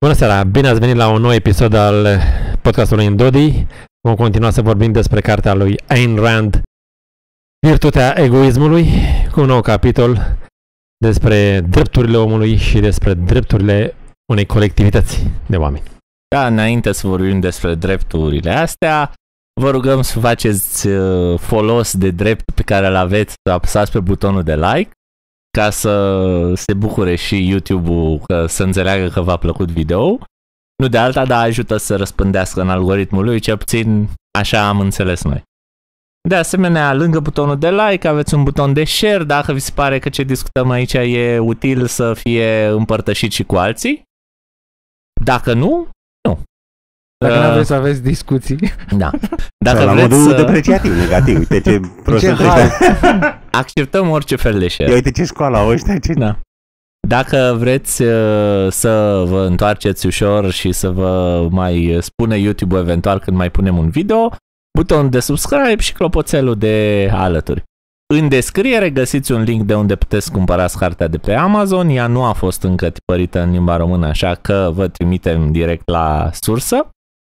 Bună seara! Bine ați venit la un nou episod al podcastului Indodi. Vom continua să vorbim despre cartea lui Ayn Rand, Virtutea egoismului, cu un nou capitol despre drepturile omului și despre drepturile unei colectivități de oameni. Da, înainte să vorbim despre drepturile astea, vă rugăm să faceți folos de drept pe care îl aveți, să apăsați pe butonul de like, ca să se bucure și YouTube-ul să înțeleagă că v-a plăcut video. Nu de alta, dar ajută să răspândească în algoritmul lui, cel puțin așa am înțeles noi. De asemenea, lângă butonul de like aveți un buton de share, dacă vi se pare că ce discutăm aici e util să fie împărtășit și cu alții. Dacă nu, nu. Dacă nu vreți să aveți discuții. Da. Dacă la vreți modul depreciativ, negativ. Uite ce prost acceptăm orice fel de share. Ia uite ce școală au ăștia. Ce... Da. Dacă vreți să vă întoarceți ușor și să vă mai spune YouTube eventual când mai punem un video, butonul de subscribe și clopoțelul de alături. În descriere găsiți un link de unde puteți cumpărați cartea de pe Amazon. Ea nu a fost încă tipărită în limba română, așa că vă trimitem direct la sursă.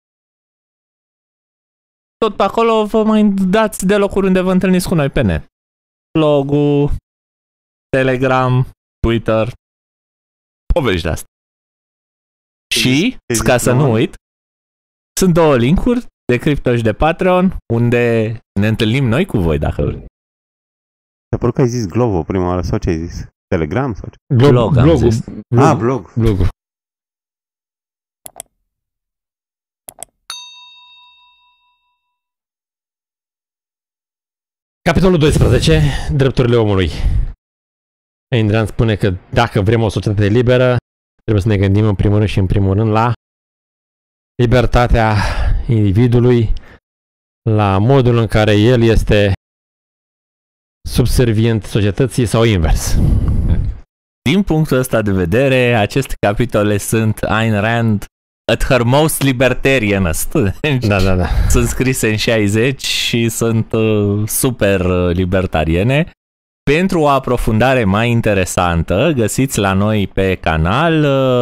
Tot pe acolo vă mai dați de locuri unde vă întâlniți cu noi pe net. Blogul, Telegram, Twitter, povești de astea. Și, ca să nu uit, sunt două linkuri de Crypto și de Patreon, unde ne întâlnim noi cu voi, dacă vreți. Te părut că ai zis Glovo prima oară sau ce ai zis? Telegram sau ce? Blog am zis. Blog. Blogul. Capitolul 12. Drepturile omului. Ayn Rand spune că dacă vrem o societate liberă, trebuie să ne gândim în primul rând și în primul rând la libertatea individului, la modul în care el este subservient societății sau invers. Din punctul ăsta de vedere, aceste capitole sunt Ayn Rand at her most libertarianist. Da. Sunt scrise în 60 și sunt super libertariene. Pentru o aprofundare mai interesantă, găsiți la noi pe canal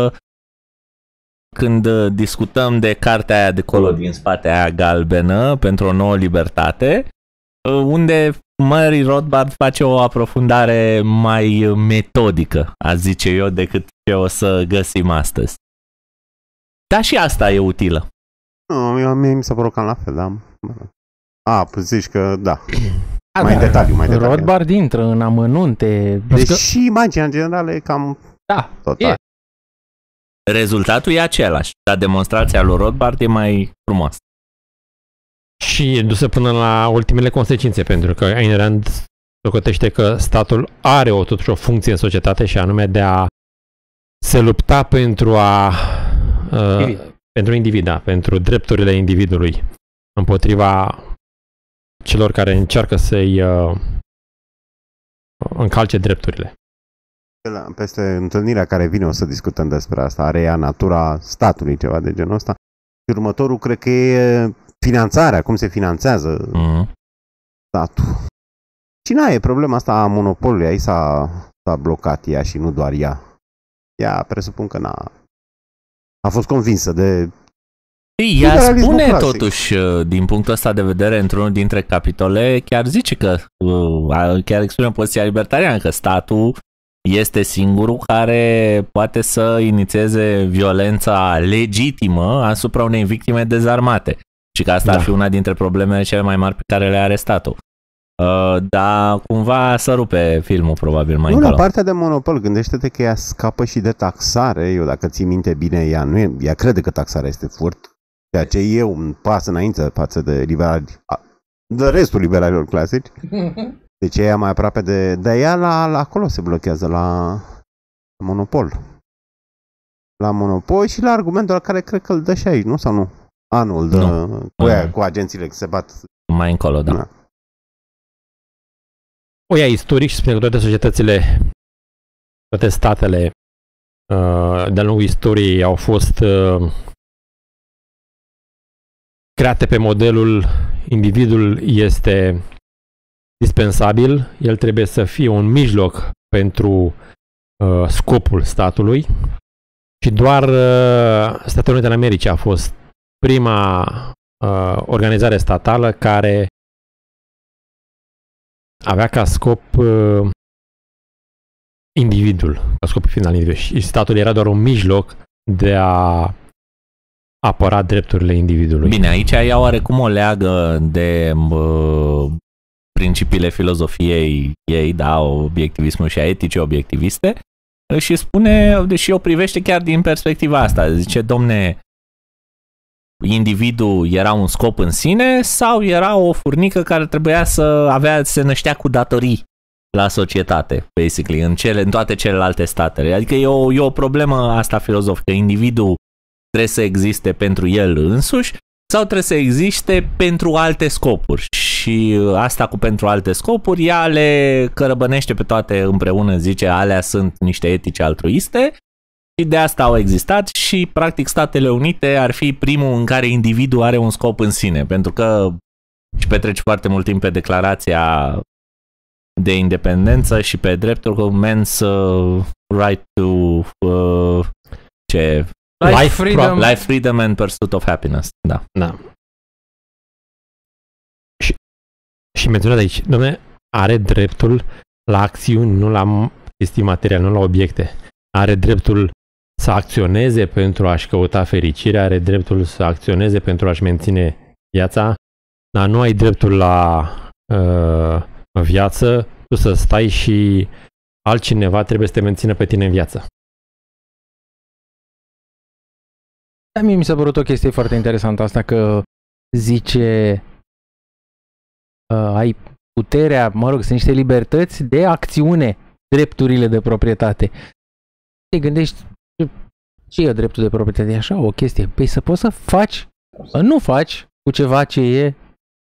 când discutăm de cartea aia de colo din spate, aia galbenă, pentru o nouă libertate, unde Murray Rothbard face o aprofundare mai metodică, aș zice eu, decât ce o să găsim astăzi. Dar și asta e utilă. Mie mi s-a părut cam la fel, da. Zici că da. Mai detaliu. Rothbard intră în amănunte. Deși imaginea generală e cam total. E. Rezultatul e același, dar demonstrația lui Rothbard e mai frumoasă. Și dusă până la ultimele consecințe, pentru că Ayn Rand socotește că statul are totuși o funcție în societate și anume de a se lupta pentru pentru drepturile individului, împotriva celor care încearcă să-i încalce drepturile. Peste întâlnirea care vine o să discutăm despre asta. Are ea natura statului, ceva de genul ăsta. Și următorul cred că e finanțarea, cum se finanțează statul. Și e problema asta a monopolului. Aici s-a blocat ea și nu doar ea. Ea presupun că a fost convinsă de... Ea spune clasic. Totuși, din punctul ăsta de vedere, într-unul dintre capitole, chiar zice că, chiar expune poziția libertariană, că statul este singurul care poate să inițieze violența legitimă asupra unei victime dezarmate. Și că asta ar fi una dintre problemele cele mai mari pe care le are statul. Dar cumva să rupe filmul probabil mai încolo. La partea de monopol, gândește-te că ea scapă și de taxare. Eu, dacă ții minte bine, ea crede că taxarea este furt. Ceea ce e un pas înainte față de liberali, de restul liberalilor clasici. Deci ea mai aproape de... Dar ea la acolo se blochează, la monopol. La monopol și la argumentul la care cred că îl dă și aici, nu? Sau nu? Anul dă cu agențiile că se bat. Mai încolo, da. O ia istoric și spune că toate societățile, toate statele de-a lungul istoriei au fost create pe modelul individul este dispensabil, el trebuie să fie un mijloc pentru scopul statului Și doar Statele Unite ale Americii a fost prima organizare statală care avea ca scop individul, ca scop final individul. Și statul era doar un mijloc de a apăra drepturile individului. Bine, aici ea oarecum o leagă de principiile filozofiei ei, da, obiectivismul și a eticii obiectiviste, și spune, deși o privește chiar din perspectiva asta, zice, domne, individul era un scop în sine sau era o furnică care trebuia se năștea cu datorii la societate, basically, în toate celelalte statele. Adică e o problemă asta filozofică. Individul trebuie să existe pentru el însuși sau trebuie să existe pentru alte scopuri. Și asta cu pentru alte scopuri, ea le cărăbănește pe toate împreună, zice, alea sunt niște etici altruiste și de asta au existat și practic Statele Unite ar fi primul în care individul are un scop în sine, pentru că și petreci foarte mult timp pe declarația de independență și pe dreptul men's right to life, freedom and pursuit of happiness. Da. Da. Și menționat aici, dom'le, are dreptul la acțiuni, nu la chestii materiale, nu la obiecte. Are dreptul să acționeze pentru a-și căuta fericirea, are dreptul să acționeze pentru a-și menține viața, dar nu ai dreptul la viață, tu să stai și altcineva trebuie să te mențină pe tine în viață. Da, mie mi s-a părut o chestie foarte interesantă asta, că zice ai puterea, mă rog, sunt niște libertăți de acțiune, drepturile de proprietate. Te gândești, ce e dreptul de proprietate? E așa o chestie. Păi să poți să faci, să nu faci cu ceva ce e,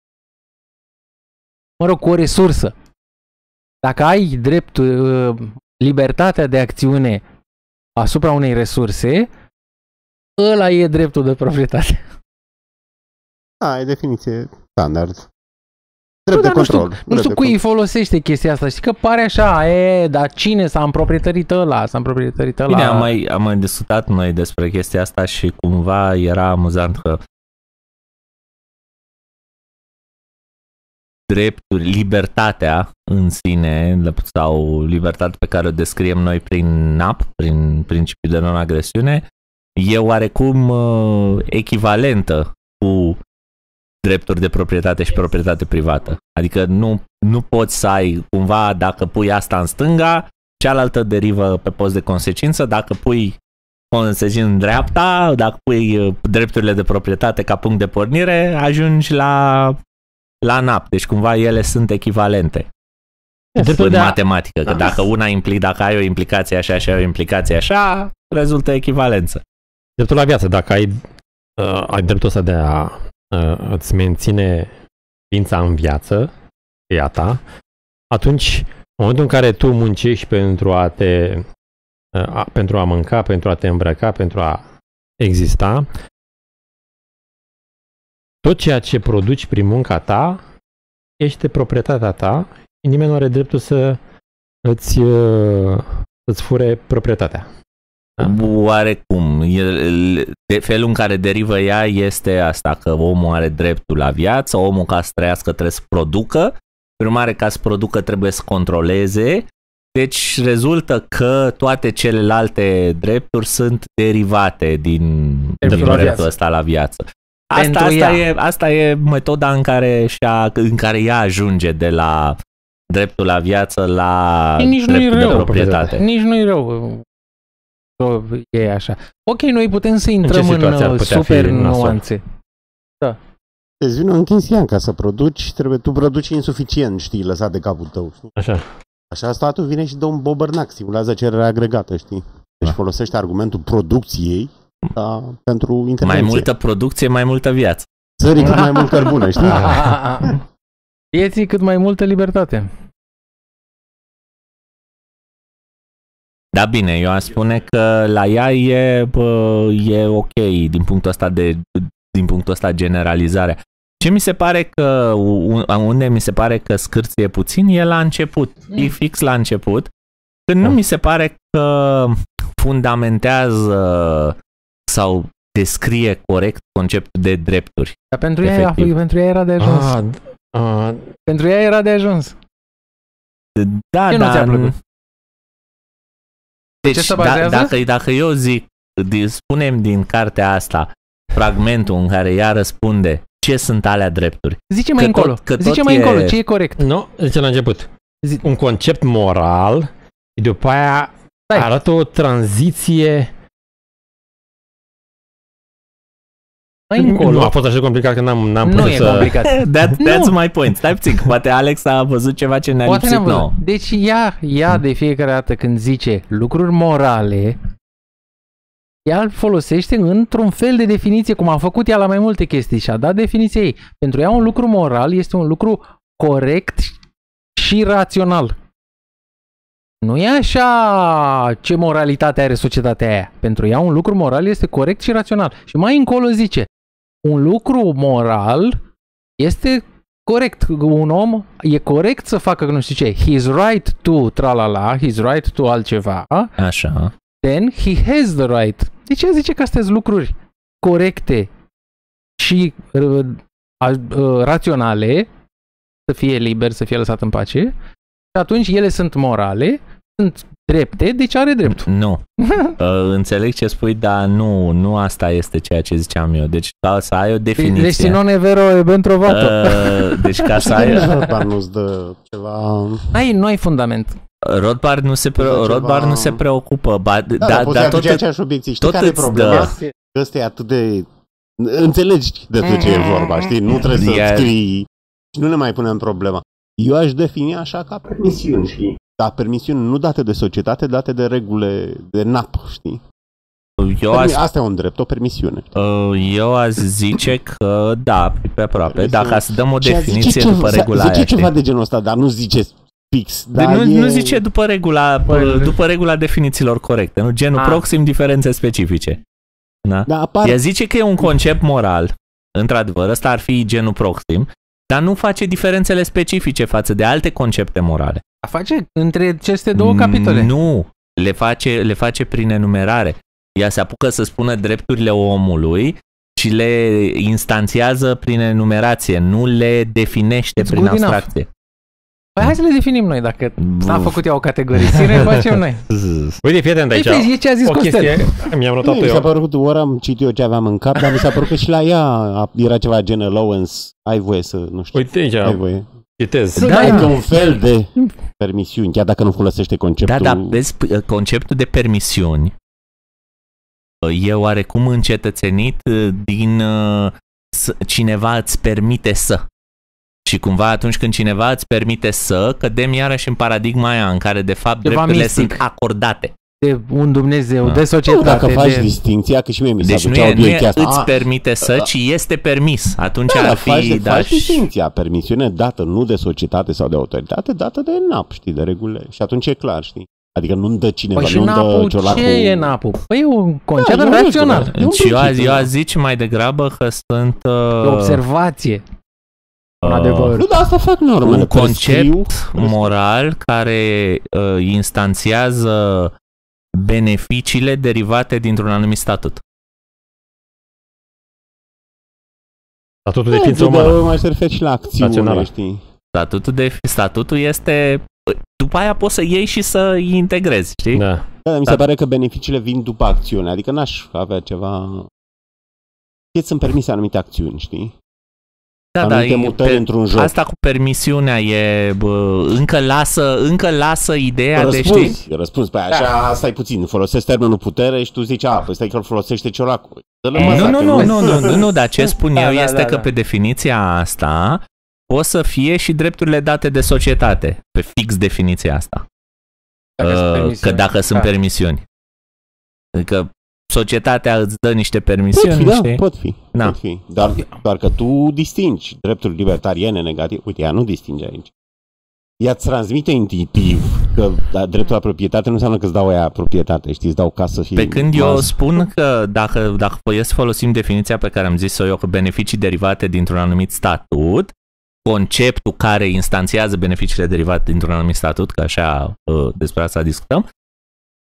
mă rog, cu o resursă. Dacă ai dreptul, libertatea de acțiune asupra unei resurse, ăla e dreptul de proprietate. Da, e definiție standard. Drept de control. Nu știu cui îi folosește chestia asta. Știi că pare așa, dar cine s-a împroprietărit ăla? Bine, am mai discutat noi despre chestia asta și cumva era amuzant că drepturi, libertatea în sine sau libertatea pe care o descriem noi prin NAP, prin principiul de non-agresiune, e oarecum echivalentă cu drepturi de proprietate și proprietate privată. Adică nu poți să ai, cumva, dacă pui asta în stânga, cealaltă derivă pe post de consecință, dacă pui consecință în dreapta, dacă pui drepturile de proprietate ca punct de pornire, ajungi la NAP. Deci cumva ele sunt echivalente. În matematică, că dacă dacă ai o implicație așa și ai o implicație așa, rezultă echivalență. Dreptul la viață, dacă ai dreptul ăsta de a îți menține ființa în viață, e a ta, atunci, în momentul în care tu muncești pentru a mânca, pentru a te îmbrăca, pentru a exista, tot ceea ce produci prin munca ta este proprietatea ta și nimeni nu are dreptul să îți fure proprietatea. Da? Oarecum. Felul în care derivă ea este asta, că omul are dreptul la viață, omul ca să trăiască trebuie să producă, prin urmare ca să producă trebuie să controleze, deci rezultă că toate celelalte drepturi sunt derivate din dreptul ăsta la viață. Asta e metoda în care ea ajunge de la dreptul la viață la dreptul de proprietate. Nici nu-i rău. E așa. Ok, noi putem să intrăm în super nuanțe. Da. Deci vine un chestian, ca să produci, tu produci insuficient, știi, lăsat de capul tău. Știi? Așa statul vine și dă un bobărnac, stimulează cererea agregată, știi? Deci folosește argumentul producției pentru intervenție. Mai multă producție, mai multă viață. Țării cât mai mult cărbune, știi? Vieții cât mai multă libertate. Da, bine, eu aș spune că la ea e ok din punctul ăsta generalizarea. Ce mi se pare că, unde mi se pare că scârție puțin, e la început, e fix la început, când nu mi se pare că fundamentează sau descrie corect conceptul de drepturi. Dar pentru ea era de ajuns. Pentru ea era de ajuns. Da, Ce nu ți-a plăcut? Deci, Ce se bazează? dacă eu zic, spunem din cartea asta, fragmentul în care ea răspunde ce sunt alea drepturi. Zice mai încolo. Zice mai încolo ce e corect. Nu, zice la început. Un concept moral și după aia arată o tranziție. Mai încolo. Nu a fost așa complicat că n-am Nu putut e să... complicat. That's my point. Stai puțin, poate Alex a văzut ceva ce ne-a Poate lipsit n-am nouă. văzut. Deci ea de fiecare dată când zice lucruri morale, ea îl folosește într-un fel de definiție, cum a făcut ea la mai multe chestii și a dat definiția ei. Pentru ea un lucru moral este un lucru corect și rațional. Nu e așa ce moralitate are societatea aia. Pentru ea un lucru moral este corect și rațional. Și mai încolo zice, un lucru moral este corect. Un om e corect să facă nu știu ce. He's right to tralala, he's right to altceva. Așa. Then he has the right. Deci ea zice că astea sunt lucruri corecte și raționale, să fie liber, să fie lăsat în pace. Și atunci ele sunt morale, sunt drepte, deci are drept. Nu. Înțeleg ce spui, dar nu asta este ceea ce ziceam eu. Deci ca să ai o definiție. Deci non è vero, e ben trovato. Deci ca să ai... Dar nu-ți dă ceva... Nu ai fundament. Rothbard nu se preocupă. Dar tot aceeași obiecții. Știi care e problema? Ăsta e atât de... Înțelegi despre ce e vorba, știi? Nu trebuie să scrii și nu ne mai punem problema. Eu aș defini așa ca permisiuni, știi? Dar permisiuni nu date de societate, date de regulile de NAP, știi? Asta e un drept, o permisiune. Eu aș zice că da, pe aproape. Dacă să dăm o definiție după regula aia. Zice ceva de genul ăsta, dar nu zice fix. Nu zice după regula definițiilor corecte, nu? Genul proxim, diferențe specifice. Da? Ea zice că e un concept moral, într-adevăr, ăsta ar fi genul proxim, dar nu face diferențele specifice față de alte concepte morale. Face între aceste două capitole. Nu, le face prin enumerare. Ea se apucă să spună drepturile omului și le instanțiază prin enumerație, nu le definește prin abstracție. Păi hai să le definim noi, dacă n-a făcut ea o categorisire, facem noi. Uite, fii atent aici. E ce a zis Costel. Mi-am notat eu. Mi s-a părut, ori am citit eu ce aveam în cap, dar mi s-a părut că și la ea era ceva gen allowance. Ai voie să, nu știu. Uite aici, ai voie. Citez. Da, e un fel de permisiuni, chiar dacă nu folosește conceptul. Da, vezi, conceptul de permisiuni e oarecum încetățenit din cineva îți permite să. Și cumva atunci când cineva îți permite să, cădem iarăși în paradigma aia în care de fapt drepturile sunt acordate. De un Dumnezeu, de societate. Dacă faci distinția, că și mie mi s-a deci nu e îți permite să, ci este permis. Atunci ar fi... Faci distinția, permisiune dată nu de societate sau de autoritate, dată de NAP, știi, de regulile. Și atunci e clar, știi. Adică nu-mi dă cineva, nu-mi dă ciolacul... Ce e NAP-ul? Păi e un concept rațional. Și eu aș zice mai degrabă că sunt... E o observație. Nu, dar asta fac normele. Un concept moral care instanțiază beneficiile derivate dintr-un anumit statut. Statutul de ființă umană. Mai se refer și la acțiune, știi? Statutul este... După aia poți să iei și să integrezi, știi? Da. Mi se pare că beneficiile vin după acțiune. Adică n-aș avea ceva... Sunt permise anumite acțiuni, știi? Da, într-un joc. Asta cu permisiunea e încă lasă ideea de știi. Răspuns, păi așa, stai puțin, folosesc termenul putere și tu zici, păi stai că îl folosește ciolacul. Nu, dar ce spun eu este că pe definiția asta pot să fie și drepturile date de societate, pe fix definiția asta. Că dacă sunt permisiuni. Adică societatea îți dă niște permisiuni. Pot fi. Doar că tu distingi drepturi libertariene negative. Uite, ea nu distinge aici. Ea îți transmite intuitiv că dreptul la proprietate nu înseamnă că îți dau aia proprietate, știi, îți dau casă să fie... Pe când eu spun că dacă e să folosim definiția pe care am zis-o eu, că beneficii derivate dintr-un anumit statut, conceptul care instanțiază beneficiile derivate dintr-un anumit statut, că așa despre asta discutăm,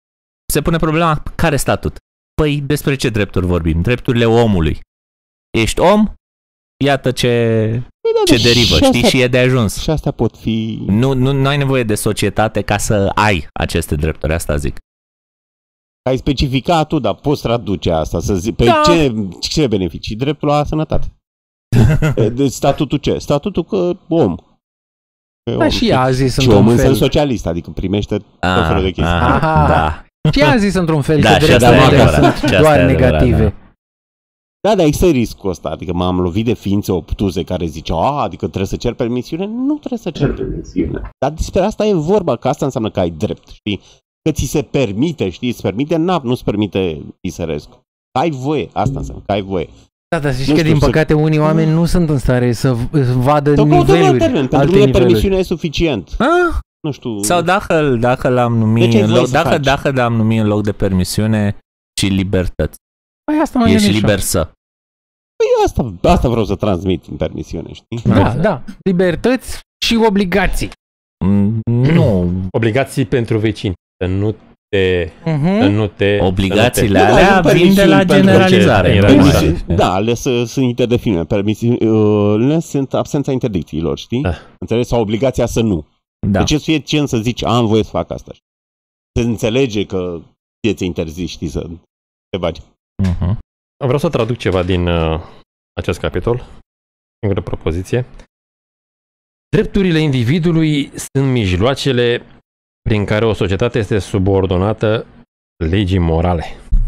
se pune problema, care statut? Păi despre ce drepturi vorbim? Drepturile omului. Ești om? Iată ce derivă, știi? Și e de ajuns. Și astea pot fi... Nu ai nevoie de societate ca să ai aceste drepturi, asta zic. Ai specificat tu, dar poți traduce asta, să zic, ce beneficii? Dreptul la sănătate. Statutul ce? Statutul că om. Da, și ea a zis și într-un om fel. însă socialist, adică primește tot felul de chestii. Da. Și ea a zis într-un fel Da, că și asta e drepturile adevărat. sunt Și asta doar e adevărat, negative. Da, dar există riscul ăsta, adică m-am lovit de ființe obtuze care ziceau, adică trebuie să cer permisiune. Nu trebuie să cer permisiune. Dar despre asta e vorba, că asta înseamnă că ai drept, știi? Că ți se permite, știi? Îți permite NAP, nu-ți permite Pisărescu. Ai voie, asta înseamnă că ai voie. Da, dar zici Nu că știu, din păcate unii oameni nu sunt în stare să vadă niveluri, pentru alte mine niveluri. permisiunea e suficient. Nu știu. Sau dacă l-am numit ce ai în voie loc, să faci? dacă l-am numit în loc de permisiune și libertăți. Păi asta mă Ești gândesc și eu. liber să. Păi asta vreau să transmit în permisiune, știi? Da. Libertăți și obligații. Nu. Obligații pentru vecini. Să nu te... Obligațiile Nu, alea dar vin de la permisiuni generalizare. pentru- normal. Permisiuni. Da, ale sunt interdefinite. Permisiunile sunt absența interdicțiilor, știi? Da. Înțelegi? Sau obligația să nu. Da. Deci îți fie cen să zici, am voie să fac asta. Se înțelege că ți-e interzis, știi, să te bagi. Mhm. Vreau să traduc ceva din acest capitol. Singură propoziție. Drepturile individului sunt mijloacele prin care o societate este subordonată legii morale.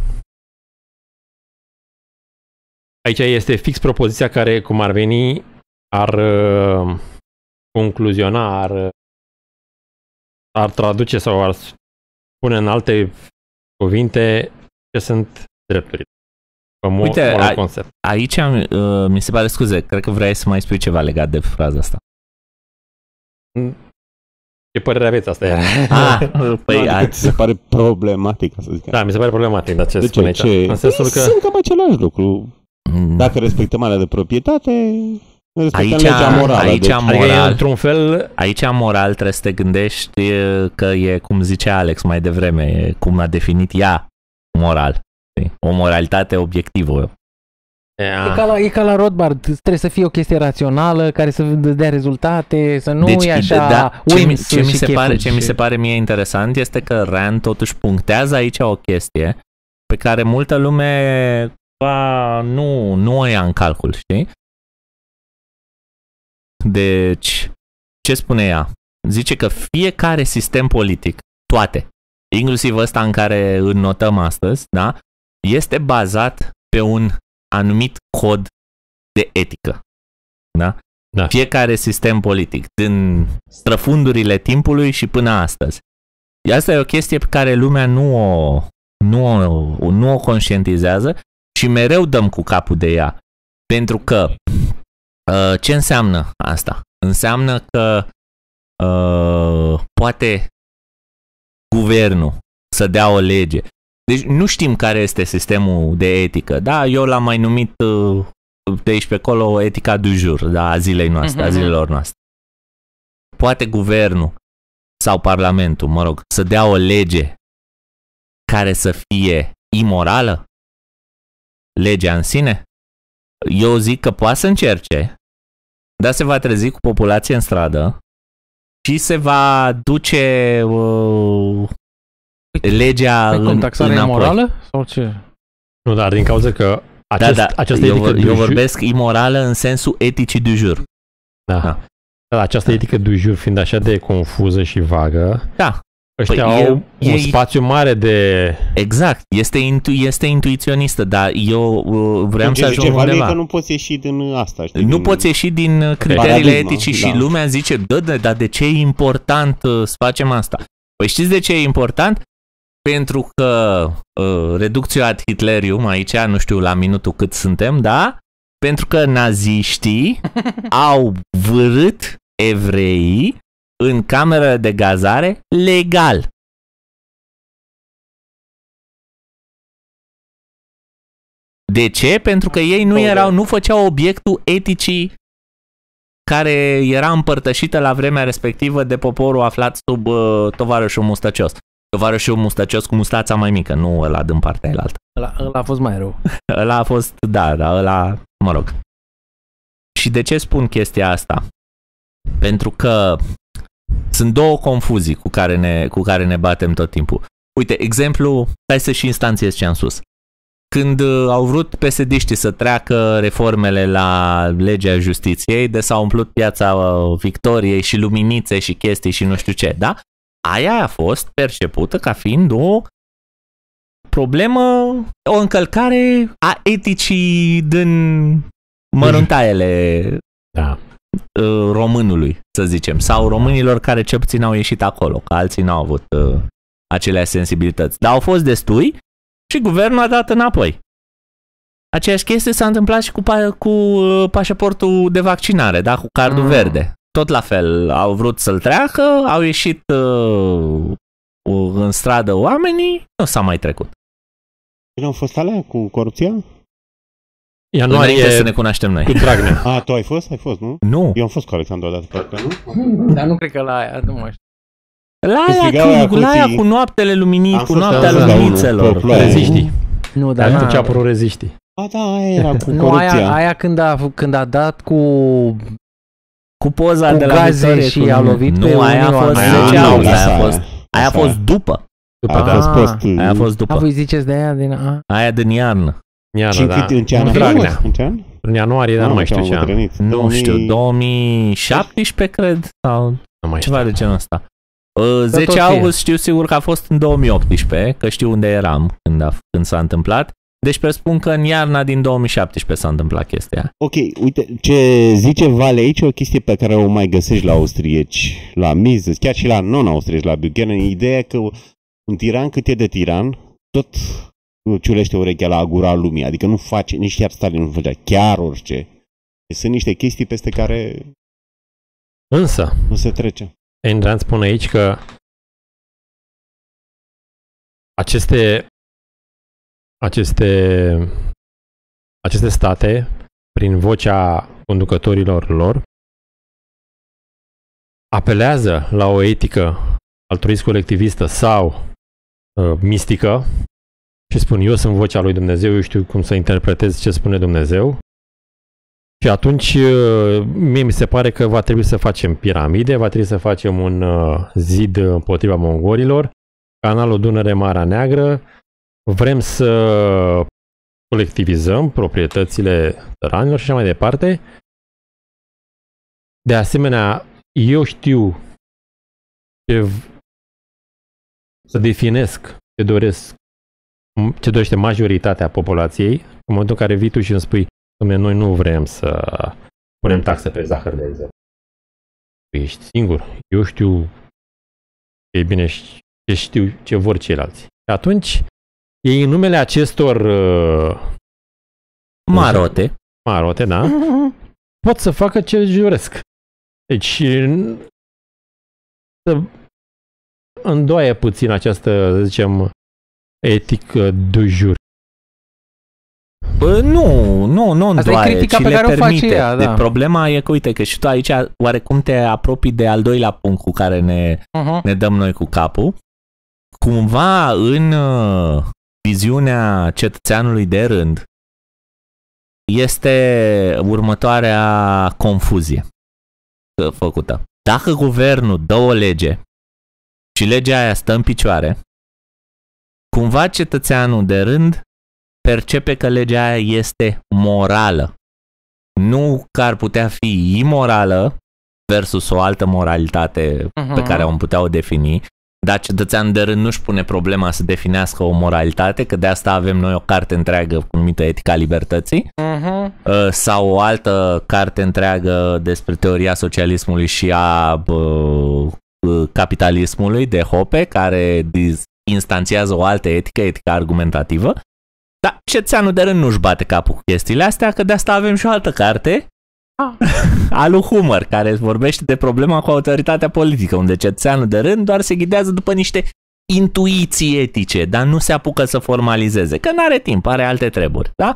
Aici este fix propoziția care, cum ar veni, ar concluziona, ar traduce sau ar spune în alte cuvinte ce sunt drepturile. Uite, Concept. aici mi se pare, scuze, cred că vrei să mai spui ceva legat de fraza asta. Ce părere aveți asta? Păi Adică ți se pare problematic, să zic. Da, mi se pare problematic, dar ce De spune ce? aici? În sensul că... Sunt cam același lucru. Dacă respectăm alea de proprietate, respectăm Aici- legea morală. aici deci. am- Adică, moral. într-un fel, Aici moral trebuie să te gândești că e cum zicea Alex mai devreme, e cum a definit ea moral. O moralitate obiectivă. E ca la Rothbard, trebuie să fie o chestie rațională, care să dea rezultate, să nu e așa ce mi se pare mie interesant este că Rand totuși punctează aici o chestie pe care multă lume nu o ia în calcul, știi? Deci, ce spune ea? Zice că fiecare sistem politic, toate, inclusiv ăsta în care îl notăm astăzi, da, este bazat pe un anumit cod de etică. Da? Da. Fiecare sistem politic, din străfundurile timpului și până astăzi. Asta e o chestie pe care lumea nu o conștientizează și mereu dăm cu capul de ea. Pentru că ce înseamnă asta? Înseamnă că poate guvernul să dea o lege. Deci nu știm care este sistemul de etică. Da, eu l-am mai numit de aici pe acolo etica du jour, da, a zilei noastre, a zilelor noastre. Poate guvernul sau parlamentul, mă rog, să dea o lege care să fie imorală? Legea în sine? Eu zic că poate să încerce, dar se va trezi cu populație în stradă și se va duce legea taxarea morală? Sau ce? Nu, dar din cauza că această etică eu vorbesc imorală în sensul eticii du jour. Da. Această etică du jour fiind așa de confuză și vagă, da. Ăștia au un spațiu mare de... Exact, este intuiționistă, dar eu vreau să ajung undeva. Că nu poți ieși din asta, știi? Nu poți ieși din criteriile etice și lumea zice, dar de ce e important să facem asta? Păi știți de ce e important? Pentru că reductio ad Hitlerium, aici nu știu la minutul cât suntem, da? Pentru că naziștii au vârât evreii în cameră de gazare legal. De ce? Pentru că ei nu făceau obiectul eticii care era împărtășită la vremea respectivă de poporul aflat sub tovarășul mustăcios. Tovarășul mustacios cu mustața mai mică, nu ăla din partea elaltă. Ăla a fost mai rău. Ăla a fost, da, ăla, mă rog. Și de ce spun chestia asta? Pentru că sunt două confuzii cu care ne batem tot timpul. Uite, exemplu, hai să și instanțiez ce am sus. Când au vrut PSD-știi să treacă reformele la legea justiției, de s-a umplut piața Victoriei și luminițe și chestii și nu știu ce, da? Aia a fost percepută ca fiind o problemă, o încălcare a eticii din măruntaiele românului, să zicem, sau românilor care ce puțin au ieșit acolo, că alții n-au avut aceleași sensibilități. Dar au fost destui și guvernul a dat înapoi. Aceeași chestie s-a întâmplat și cu pașaportul de vaccinare, da? Cu cardul verde. Tot la fel, au vrut să-l treacă, au ieșit în stradă oamenii, nu s-a mai trecut. Nu au fost alea cu corupția? Ianuarie să ne cunoaștem noi. Cu Dragnea. A, tu ai fost? Ai fost, nu? Nu. Eu am fost cu Alexandru odată, parcă, nu? Dar nu cred că la aia, nu mai știu. La aia cu noaptele luminii, cu noaptea luminițelor. Reziștii. Nu, Dar dar atunci a apărut reziștii. A, da, aia era cu nu, corupția. aia când a dat cu poza cu de la gaze Victorie, și a lovit pe nu, aia a unii fost oameni. 10 Aia august, aia a fost după. Aia a fost după. Voi ziceți de aia din Aia din iarnă. Și în ce an a Dragnea. fost? În ce an? În ianuarie, dar nu mai știu ce an. Nu știu, 2017 cred, sau Nu mai ceva știu. de genul ăsta. 10 august știu sigur că a fost în 2018, că știu unde eram când s-a întâmplat. Deci presupun că în iarna din 2017 s-a întâmplat chestia. Ok, uite, ce zice Vale aici, o chestie pe care o mai găsești la austrieci, la Mises, chiar și la non-austrieci, la Buchanan, ideea că un tiran cât e de tiran, tot ciulește urechea la gura lumii, adică nu face, nici chiar Stalin nu făcea, chiar orice. Sunt niște chestii peste care Însă, nu se trece. Ayn Rand spune aici că aceste state, prin vocea conducătorilor lor, apelează la o etică altruist-colectivistă sau mistică și spun, eu sunt vocea lui Dumnezeu, eu știu cum să interpretez ce spune Dumnezeu. Și atunci mie mi se pare că va trebui să facem piramide, va trebui să facem un zid împotriva mongorilor, canalul Dunăre-Marea Neagră, vrem să colectivizăm proprietățile țăranilor și așa mai departe. De asemenea, eu știu să definesc ce dorește majoritatea populației. În momentul în care vii tu și îmi spui, noi nu vrem să punem taxe pe zahăr, de exemplu. Ești singur. Eu știu ce e bine și știu ce vor ceilalți. Și atunci, ei în numele acestor marote, da, pot să facă ce își doresc. Deci, să îndoaie puțin această, să zicem, etică de jur. Nu îndoaie, ci pe le care permite. O face ea, da. Problema e că, uite, că și tu aici oarecum te apropii de al doilea punct cu care ne dăm noi cu capul. Cumva în viziunea cetățeanului de rând este următoarea confuzie făcută. Dacă guvernul dă o lege și legea aia stă în picioare, cumva cetățeanul de rând percepe că legea aia este morală. Nu că ar putea fi imorală versus o altă moralitate pe care am putea o defini, dar cetățeanul de rând nu-și pune problema să definească o moralitate, că de asta avem noi o carte întreagă numită Etica Libertății, sau o altă carte întreagă despre teoria socialismului și a capitalismului de Hoppe, care instanțiază o altă etică, etica argumentativă. Dar cetățeanul de rând nu-și bate capul cu chestiile astea, că de asta avem și o altă carte a lui Humer, care vorbește de problema cu autoritatea politică, unde cetățeanul de rând doar se ghidează după niște intuiții etice, dar nu se apucă să formalizeze, că n-are timp, are alte treburi, da?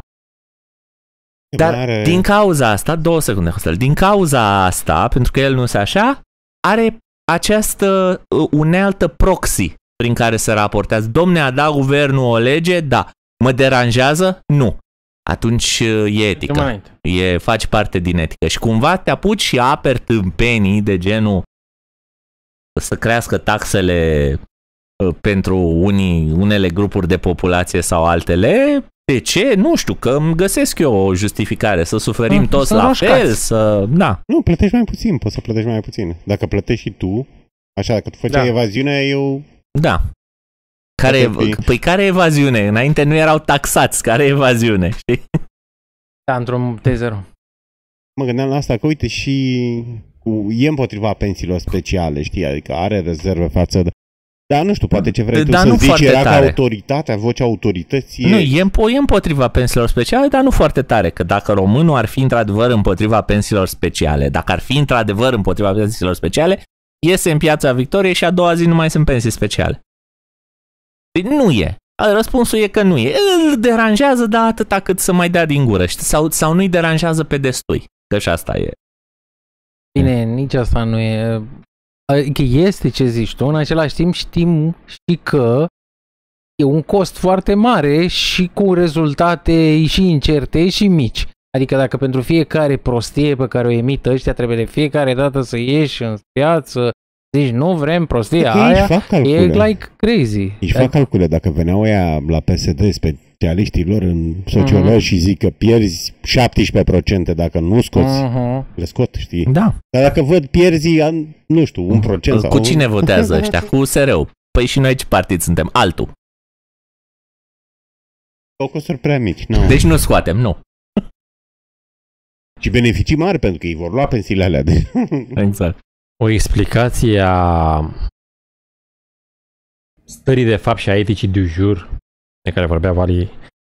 Dar din cauza asta, 2 secunde, Hostel, din cauza asta, pentru că el nu se așa, are această unealtă proxy prin care se raportează. Domne, a dat guvernul o lege? Da. Mă deranjează? Nu. Atunci e etică. Faci parte din etică. Și cumva te apuci și aperi tâmpenii de genul să crească taxele pentru unele grupuri de populație sau altele. De ce? Nu știu, că îmi găsesc eu o justificare, să suferim toți la fel, Da. Nu, plătești mai puțin, poți să plătești mai puțin. Dacă plătești și tu, așa, dacă tu făceai evaziune, eu... Da. Care evaziune? Înainte nu erau taxați, care evaziune, știi? Da, într-un T0. Mă gândeam la asta, că uite e împotriva pensiilor speciale, știi, adică are rezerve față de... Dar nu știu, poate ce vrei tu să zici era că autoritatea, vocea autorității... Nu, e împotriva pensiilor speciale, dar nu foarte tare, că dacă românul ar fi într-adevăr împotriva pensiilor speciale, dacă ar fi într-adevăr împotriva pensiilor speciale, iese în Piața Victoriei și a doua zi nu mai sunt pensii speciale. Nu e. Răspunsul e că nu e. Îl deranjează, dar atâta cât să mai dea din gură, sau nu-i deranjează pe destui, că și asta e. Bine, nici asta nu e... Adică este ce zici tu, în același timp știm și că e un cost foarte mare și cu rezultate și incerte și mici. Adică dacă pentru fiecare prostie pe care o emită ăștia trebuie de fiecare dată să ieși în piață, zici nu vrem prostia aia, e like crazy. Își fac calcule, dacă veneau ăia la PSD specialiștii lor în sociologi și zic că pierzi 17% dacă nu scoți, le scot, știi? Da. Dar dacă văd pierzi, nu știu, 1% sau... Cu cine votează ăștia? Cu USR-ul. Păi și noi ce partid suntem? Altul. Au costuri prea mici. No. Deci nu scoatem, nu. Și beneficii mari, pentru că îi vor lua pensiile alea. Exact. O explicație a stării de fapt și a eticii du jour de care vorbea Vali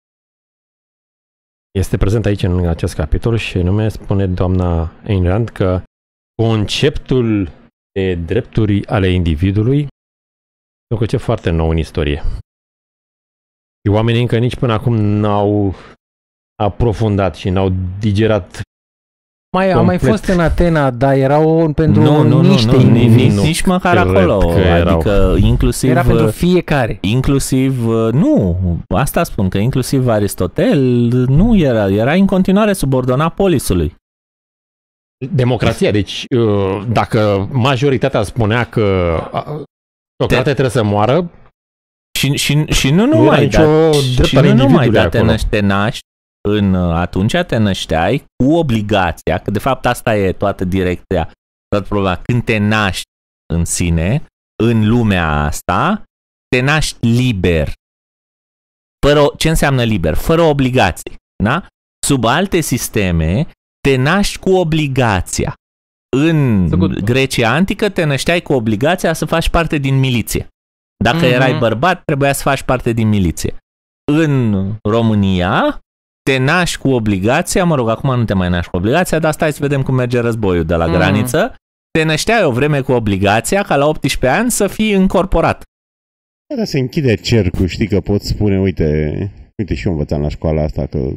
este prezent aici în acest capitol și nume spune doamna Ayn Rand că conceptul de drepturi ale individului e un concept foarte nou în istorie. Și oamenii încă nici până acum n-au aprofundat și n-au digerat. A mai fost în Atena, dar erau pentru niște indivizi. Nici măcar acolo. Adică inclusiv... Era pentru fiecare. Inclusiv, nu, asta spun, că inclusiv Aristotel nu era în continuare subordonat polisului. Democrația, deci dacă majoritatea spunea că Socrate trebuie să moară, și nu numai, dar te naști atunci te nășteai cu obligația, că de fapt asta e toată direcția, toată problema. Când te naști în sine, în lumea asta, te naști liber. Ce înseamnă liber? Fără obligații. Da? Sub alte sisteme, te naști cu obligația. În Grecia antică te nășteai cu obligația să faci parte din miliție. Dacă erai bărbat, trebuia să faci parte din miliție. În România te naști cu obligația, acum nu te mai naști cu obligația, dar stai să vedem cum merge războiul de la graniță. Te nășteai o vreme cu obligația ca la 18 ani să fii încorporat. Dar se închide cercul, știi, că poți spune, uite și eu învățam la școala asta că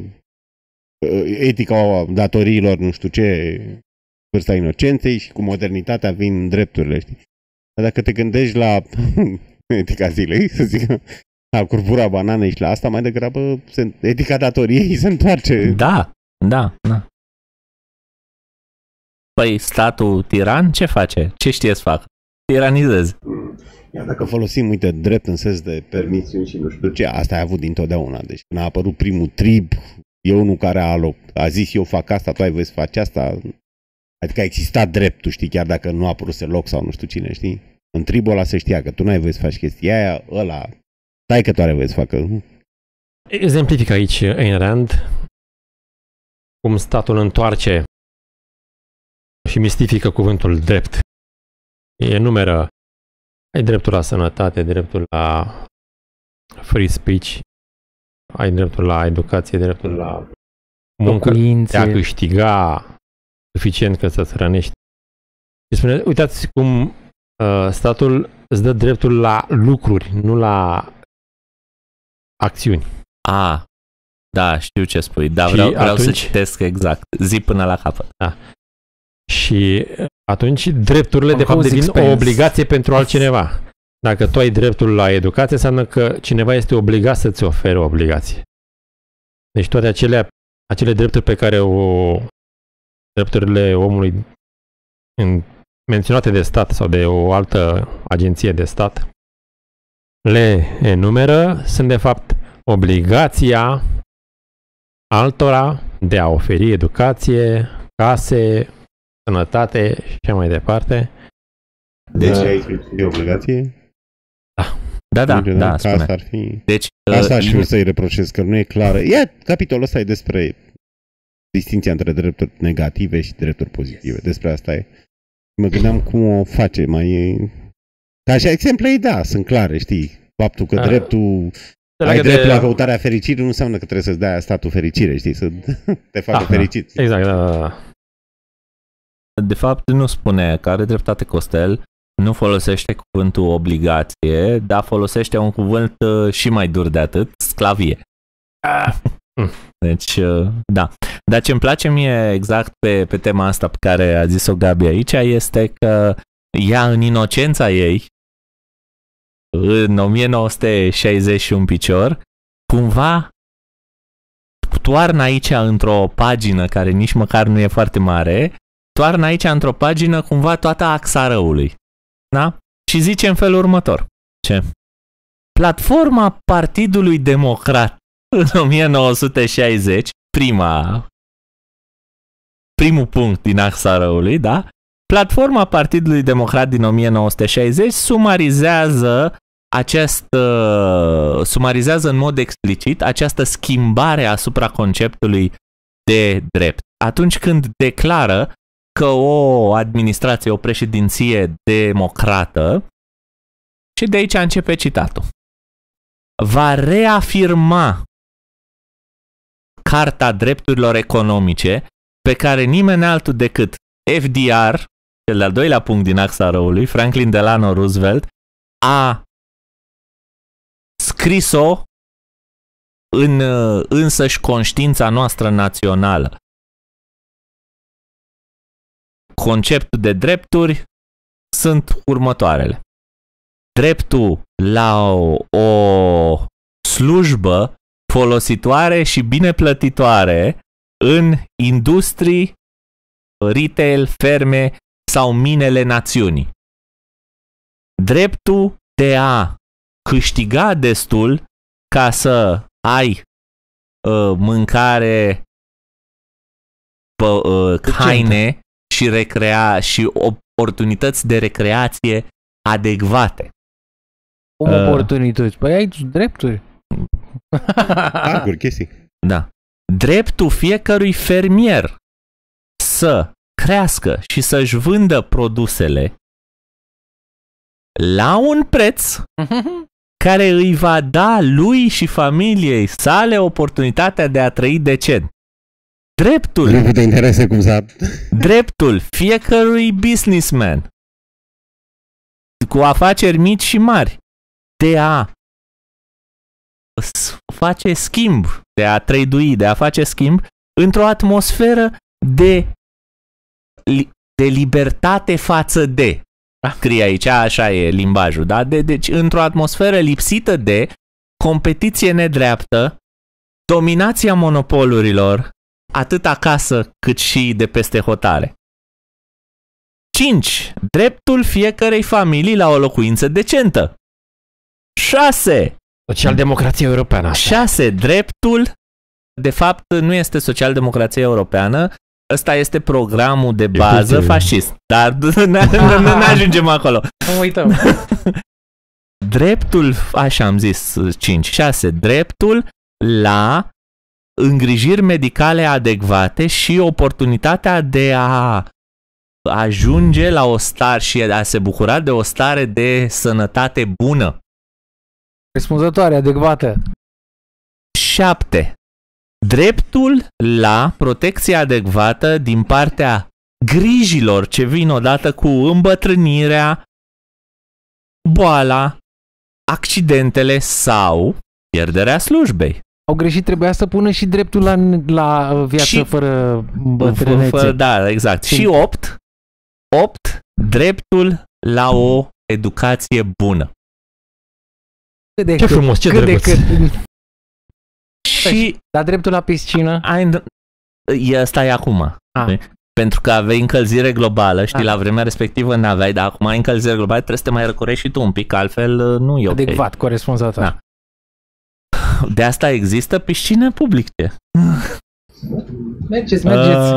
etica datoriilor, nu știu ce, vârsta inocenței și cu modernitatea vin drepturile, știi? Dar dacă te gândești la etica zilei, să zic, la curbura bananei și la asta, mai degrabă etica datoriei se întoarce. Da. Păi statul tiran ce face? Ce știe să facă? Tiranizezi. Iar dacă folosim, drept în sens de permisiuni și nu știu ce, asta ai avut dintotdeauna. Deci când a apărut primul trib, e unul care a zis eu fac asta, tu ai voie să faci asta. Adică a existat dreptul, știi, chiar dacă nu a apărut loc sau nu știu cine, știi? În tribul ăla se știa că tu nu ai voie să faci chestia aia, ăla, stai că tu are voie să facă. Exemplific aici Ayn Rand cum statul întoarce și mistifică cuvântul drept. Enumeră, ai dreptul la sănătate, dreptul la free speech, ai dreptul la educație, dreptul la muncă, de a câștiga suficient ca să-ți hrănești. Și spune, uitați cum statul îți dă dreptul la lucruri, nu la acțiuni. Da, știu ce spui, dar vreau să citesc exact. Zi până la capăt. Da. Și atunci drepturile de fapt devin o obligație pentru altcineva. Dacă tu ai dreptul la educație, înseamnă că cineva este obligat să-ți ofere o obligație. Deci toate acele drepturi pe care drepturile omului menționate de stat sau de o altă agenție de stat le enumeră, sunt de fapt obligația altora de a oferi educație, case, sănătate și așa mai departe. Deci aici e obligație? Da, spune. Asta ar fi... Deci, asta aș vrea să-i reproșez, că nu e clară. Capitolul ăsta e despre distinția între drepturi negative și drepturi pozitive. Despre asta e. Mă gândeam cum o face mai... Ca așa exemple, da, sunt clare, știi? Faptul că dreptul... Ai dreptul la căutarea fericirii nu înseamnă că trebuie să-ți dai statul fericire, știi? Să te facă fericit. Exact, da. De fapt, nu spune că are dreptate Costel, nu folosește cuvântul obligație, dar folosește un cuvânt și mai dur de atât, sclavie. Deci, da. Dar ce îmi place mie exact pe tema asta pe care a zis-o Gabi aici este că ea în inocența ei, în 1960 și un picior, cumva toarnă aici într-o pagină care nici măcar nu e foarte mare, toarnă aici într-o pagină cumva toată axa răului. Da? Și zice în felul următor. Ce? Platforma Partidului Democrat în 1960, primul punct din axa răului, da? Platforma Partidului Democrat din 1960 sumarizează în mod explicit această schimbare asupra conceptului de drept. Atunci când declară că o administrație, o președinție democrată, și de aici începe citatul, va reafirma Carta Drepturilor Economice pe care nimeni altul decât FDR, cel de-al doilea punct din axa răului, Franklin Delano Roosevelt, a scris-o în însăși conștiința noastră națională. Conceptul de drepturi sunt următoarele. Dreptul la o slujbă folositoare și bine plătitoare în industrii, retail, ferme sau minele națiunii. Dreptul de a câștiga destul ca să ai mâncare, haine și oportunități de recreație adecvate. Oportunități? Păi ai drepturi. Chestii. Da. Dreptul fiecărui fermier să crească și să-și vândă produsele la un preț care îi va da lui și familiei sale oportunitatea de a trăi decent. Dreptul fiecărui businessman cu afaceri mici și mari de a face schimb, de a tradui, de a face schimb într-o atmosferă de libertate față de. Scrie aici, așa e limbajul, da? Deci într-o atmosferă lipsită de competiție nedreaptă, dominația monopolurilor, atât acasă cât și de peste hotare. 5. Dreptul fiecărei familii la o locuință decentă. 6. Socialdemocrația europeană. 6. Dreptul, de fapt nu este socialdemocrația europeană, ăsta este programul de bază fascist, dar nu ajungem acolo. Uităm. Dreptul, așa am zis, 5. 6. Dreptul la îngrijiri medicale adecvate și oportunitatea de a ajunge la o stare și a se bucura de o stare de sănătate bună. Răspunzătoare, adecvată. 7. Dreptul la protecție adecvată din partea grijilor ce vin odată cu îmbătrânirea, boala, accidentele sau pierderea slujbei. Au greșit, trebuia să pună și dreptul la viață fără bătrânețe. Da, exact. Și 8. Dreptul la o educație bună. Ce frumos, ce drăguț. Și dar dreptul la piscină? ăsta e acum. Pentru că aveai încălzire globală, știi, la vremea respectivă n-aveai, dar acum ai încălzire globală, trebuie să te mai răcorești și tu un pic, altfel nu e ok. Adecvat, corespunzător. Da. De asta există piscine publice. Mergeți.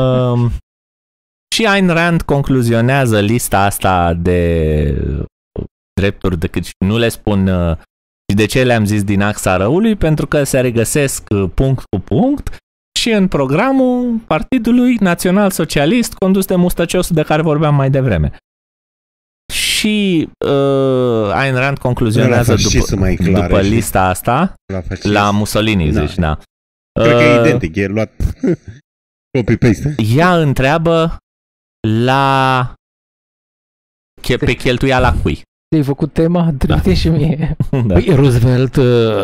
Și Ayn Rand concluzionează lista asta de drepturi, decât nu le spun și de ce le-am zis din axa răului, pentru că se regăsesc punct cu punct și în programul Partidului Național Socialist condus de mustăciosul de care vorbeam mai devreme. Și Ayn Rand concluzionează după lista asta la Mussolini, zici, da. Cred că e identic, e luat copy-paste. Ea întreabă pe cheltuiala cui. Ți-ai făcut tema? Trimite și mie. Da. Păi, Roosevelt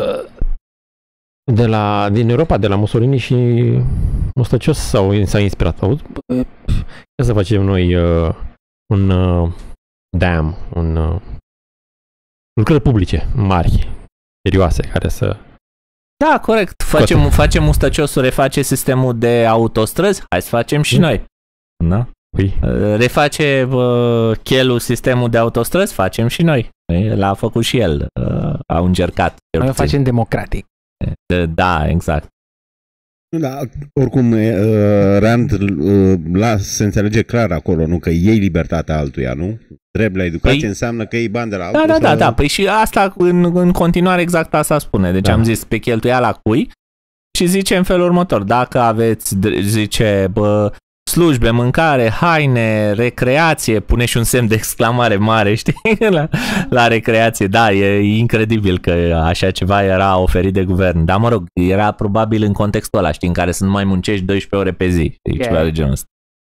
din Europa, de la Mussolini și Mustăcios s-a inspirat. Ce să facem noi un dam, lucrări publice mari, serioase, care să... Da, corect. Facem Mustăciosul, reface sistemul de autostrăzi, hai să facem și noi. Da? Reface Chelu sistemul de autostrăzi, facem și noi. L-a făcut și el. Au încercat. Noi facem democratic. Da, exact. Da, oricum Rand se înțelege clar acolo, nu? Că iei libertatea altuia, nu? Drept la educație înseamnă că iei bani de la altul. Da. Păi și asta în continuare exact asta spune. Deci am zis pe cheltuiala cui și zice în felul următor. Dacă aveți, zice, slujbe, mâncare, haine, recreație, pune și un semn de exclamare mare, știi? la recreație. Da, e incredibil că așa ceva era oferit de guvern. Dar mă rog, era probabil în contextul ăla, știi, în care să nu mai muncești 12 ore pe zi. Știi, ceva de genul ăsta.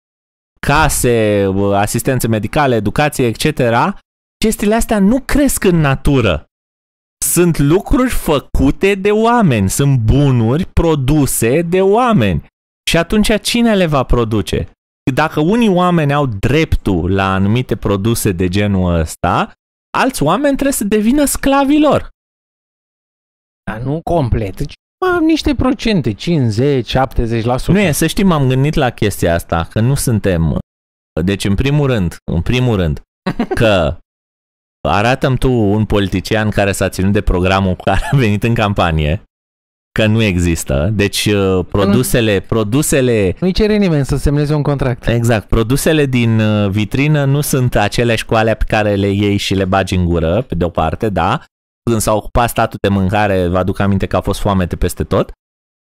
Case, asistență medicală, educație, etc. Chestiile astea nu cresc în natură. Sunt lucruri făcute de oameni, sunt bunuri produse de oameni. Și atunci cine le va produce? Dacă unii oameni au dreptul la anumite produse de genul ăsta, alți oameni trebuie să devină sclavii lor. Dar nu complet. Niște procente, 50, 70%. Nu e, să știi, m-am gândit la chestia asta, că nu suntem... Deci, în primul rând, că arată-mi tu un politician care s-a ținut de programul care a venit în campanie, că nu există. Deci, produsele... Nu-i cere nimeni să semneze un contract. Exact. Produsele din vitrină nu sunt aceleași cu alea pe care le iei și le bagi în gură, pe de o parte, da. Când s-a ocupat statul de mâncare, vă aduc aminte că a fost foamete peste tot.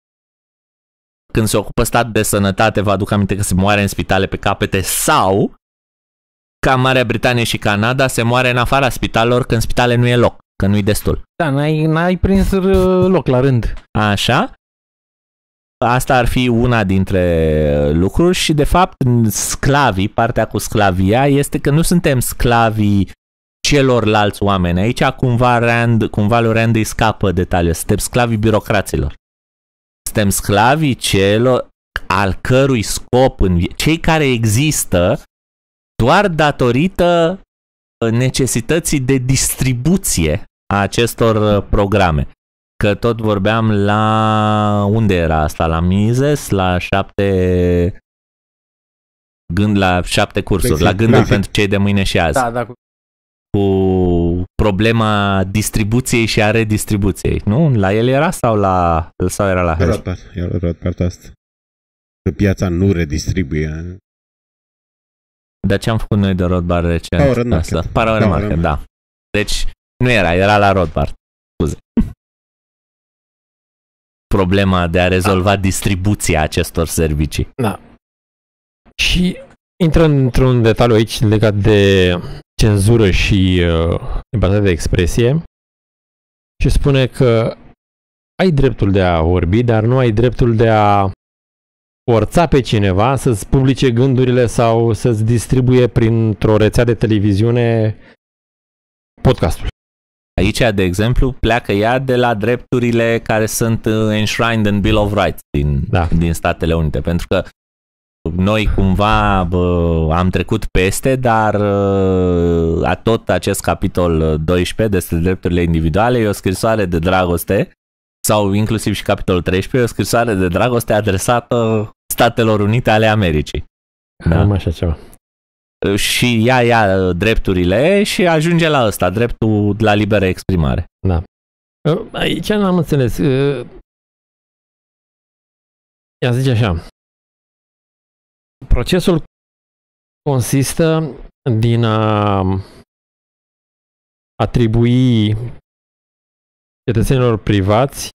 Când se ocupă statul de sănătate, vă aduc aminte că se moare în spitale pe capete sau, ca în Marea Britanie și Canada, se moare în afara spitalelor când în spitale nu e loc, că nu-i destul. Da, n-ai prins loc la rând. Așa. Asta ar fi una dintre lucruri și, de fapt, sclavii, partea cu sclavia, este că nu suntem sclavii celorlalți oameni. Aici cumva lui Rand îi scapă detaliul. Suntem sclavii birocraților. Suntem sclavii celor al cărui scop cei care există doar datorită necesității de distribuție a acestor programe. Că tot vorbeam unde era asta? La Mises? La 7 cursuri. La gândul pentru cei de mâine și azi. Da. Cu problema distribuției și a redistribuției, nu? La el era sau era la Rothbard? Rothbard asta. Că piața nu redistribuie. Dar ce am făcut noi de Rothbard recent? Power Market, da. Deci nu era la Rothbard. Scuze. Problema de a rezolva distribuția acestor servicii. Da. Și intră într-un detaliu aici legat de cenzură și libertate de expresie și spune că ai dreptul de a vorbi, dar nu ai dreptul de a forța pe cineva să-ți publice gândurile sau să-ți distribuie printr-o rețea de televiziune podcastul. Aici, de exemplu, pleacă ea de la drepturile care sunt enshrined in Bill of Rights din Statele Unite, pentru că noi cumva am trecut peste, dar tot acest capitol 12 despre drepturile individuale e o scrisoare de dragoste, sau inclusiv și capitolul 13, e o scrisoare de dragoste adresată Statelor Unite ale Americii. Da? Așa ceva. Și ia drepturile și ajunge la ăsta, dreptul la liberă exprimare. Da. Aici n-am înțeles. Ea zice așa. Procesul consistă din a atribui cetățenilor privați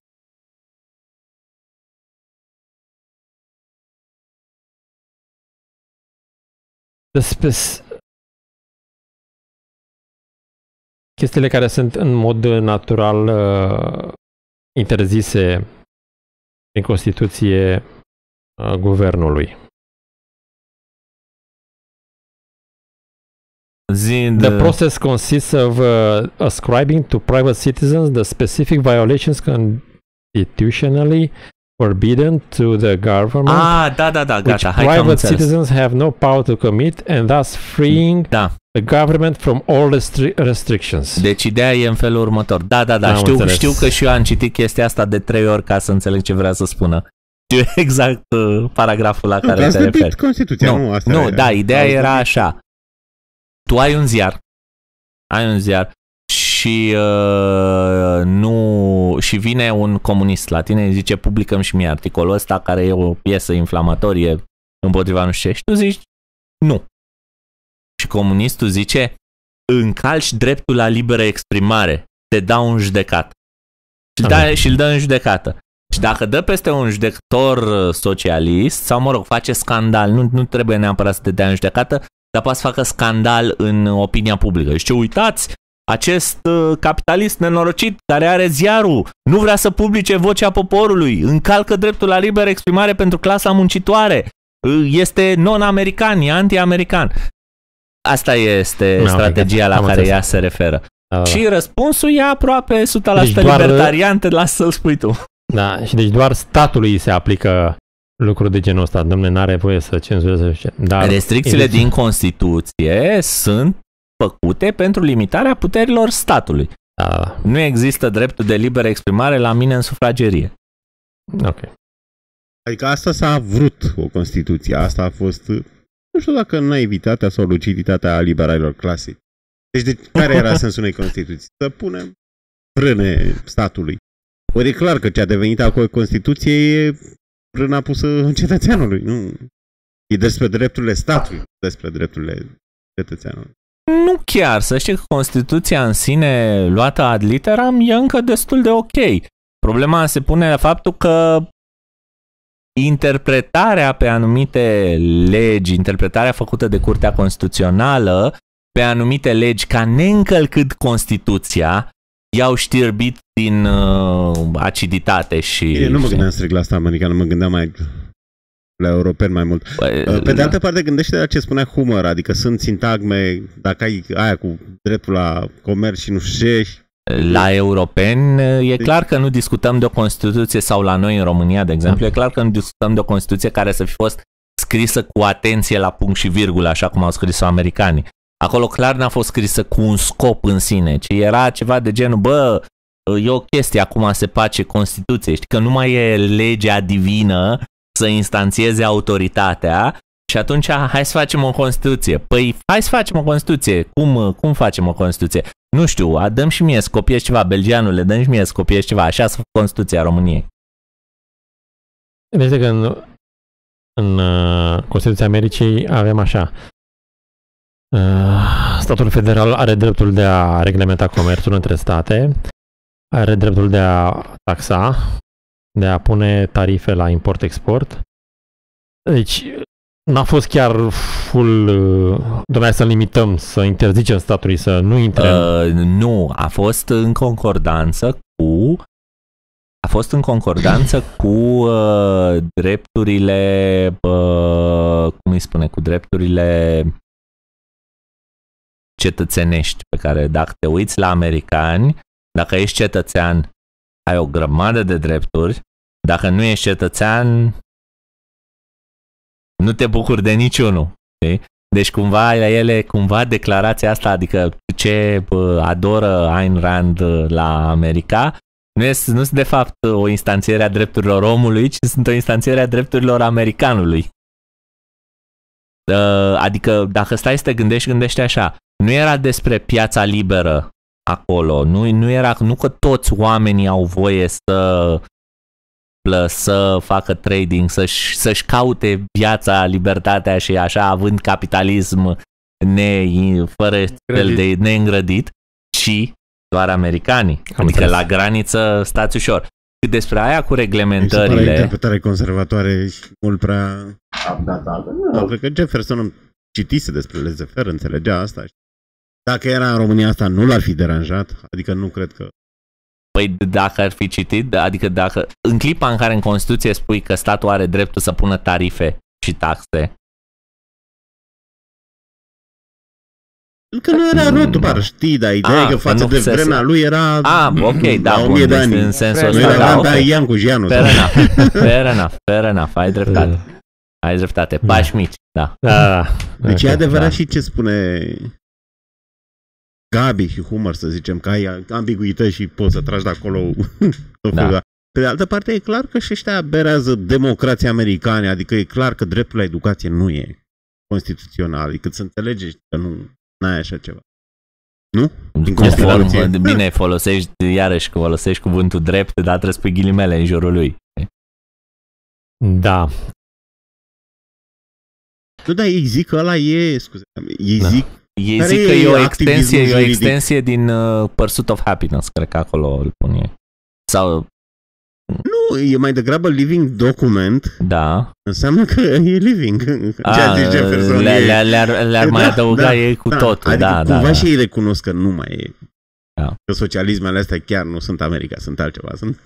chestiile care sunt în mod natural interzise prin Constituție guvernului. The process consists of ascribing to private citizens the specific violations constitutionally forbidden to the government, gata, which private citizens have no power to commit, and thus freeing the government from all restrictions. Deci ideea e în felul următor. Da, știu că și eu am citit chestia asta de 3 ori ca să înțeleg ce vrea să spună. Știu exact paragraful la care te referi. Constituția, Ideea era așa. Tu ai un ziar și vine un comunist la tine, îi zice publicăm și mie articolul ăsta care e o piesă inflamatorie împotriva nu știu ce, și tu zici nu. Și comunistul zice încalci dreptul la liberă exprimare, te dau în judecată. Și îl dă în judecată. Și dacă dă peste un judecător socialist, sau mă rog, face scandal, nu trebuie neapărat să te dea în judecată, dar poate să facă scandal în opinia publică. Și uitați, acest capitalist nenorocit care are ziarul, nu vrea să publice vocea poporului, încalcă dreptul la liberă exprimare pentru clasa muncitoare, este non-american, e anti-american. Asta este strategia la care ea se referă. Și răspunsul e aproape 100% libertarian, te las să-l spui tu. Da, și deci doar statului se aplică lucruri de genul ăsta. Dom'le, n-are voie să cenzureze. Restricțiile din Constituție sunt făcute pentru limitarea puterilor statului. Nu există dreptul de liberă exprimare la mine în sufragerie. Ok. Adică asta s-a vrut o Constituție. Asta a fost, nu știu dacă naivitatea sau luciditatea liberalilor clasici. Deci care era sensul unei Constituții? Să punem frâne statului. Ori e clar că ce a devenit acolo Constituție e frâna pusă în cetățeanului. Nu. E despre drepturile statului, despre drepturile cetățeanului. Nu chiar, să știi că Constituția în sine, luată ad literam, e încă destul de ok. Problema se pune la faptul că interpretarea pe anumite legi, interpretarea făcută de Curtea Constituțională pe anumite legi ca neîncălcând Constituția, i-au știrbit din aciditate și... Nu mă gândeam strict la asta, adică nu mă gândeam mai la europeni mai mult. Pe de altă parte, gândește la ce spunea Humer, adică sunt sintagme, dacă ai aia cu dreptul la comerț și nu știu ce... La europeni e clar că nu discutăm de o Constituție, sau la noi în România, de exemplu, e clar că nu discutăm de o Constituție care să fi fost scrisă cu atenție la punct și virgulă, așa cum au scris-o americanii. Acolo clar n-a fost scrisă cu un scop în sine, ci era ceva de genul, e o chestie, acum se face Constituție, știi că nu mai e legea divină să instanțieze autoritatea și atunci hai să facem o Constituție. Păi hai să facem o Constituție. Cum facem o Constituție? Nu știu, dăm și mie să copiez ceva, belgianule, dăm și mie să copiez ceva, așa să fac Constituția României. Deci că în Constituția Americii avem așa. Statul federal are dreptul de a reglementa comerțul între state, are dreptul de a taxa, de a pune tarife la import-export. Deci n-a fost chiar full, doar să limităm, să interzicem statului să nu intre. Nu, a fost în concordanță cu drepturile, cum îi spune, cu drepturile cetățenești, pe care dacă te uiți la americani, dacă ești cetățean, ai o grămadă de drepturi, dacă nu ești cetățean, Nu te bucuri de niciunul. Știi? Deci cumva ele, cumva declarația asta, adică ce adoră Ayn Rand la America, nu sunt de fapt o instanțiere a drepturilor omului, ci sunt o instanțiere a drepturilor americanului. Adică dacă stai să te gândești așa, nu era despre piața liberă acolo, nu că toți oamenii au voie să facă trading, să-și caute viața, libertatea și așa, având capitalism fără fel de neîngrădit, ci doar americanii. Adică la graniță stați ușor. Despre aia cu reglementările... Mi se pare interpretare conservatoare și mult prea updatată. Nu, cred că Jefferson citise despre laissez-faire, înțelegea asta. Dacă era în România asta, nu l-ar fi deranjat. Adică nu cred că... Păi dacă ar fi citit, adică dacă în clipa în care în Constituție spui că statul are dreptul să pună tarife și taxe... Că nu era rotubar, știi, dar ideea e că față de vremea lui era ok, da, la 1000 de ani. În sensul ăsta, nu era okay. Ian cu Gianu. Fair enough, ai dreptate. Pași mici, da. Deci e adevărat și ce spune Gabi și Humor, să zicem, că ai ambiguități și poți să tragi de acolo. Da. Pe de altă parte, e clar că și ăștia berează democrația americane, adică e clar că dreptul la educație nu e constituțional, adică să înțelegeți că n-ai așa ceva. Nu? Bine, folosești cuvântul drept, dar trebuie să pui ghilimele în jurul lui. Da. Nu, dar ei zic că ăla e, zic că e o extensie din Pursuit of Happiness, cred că acolo îl pun ei. Sau... Nu, e mai degrabă living document. Da. Înseamnă că e living. Le-ar mai adăuga ei cu totul. Adică cumva și ei recunosc că nu mai e. Da. Că socialismele astea chiar nu sunt America, sunt altceva. Sunt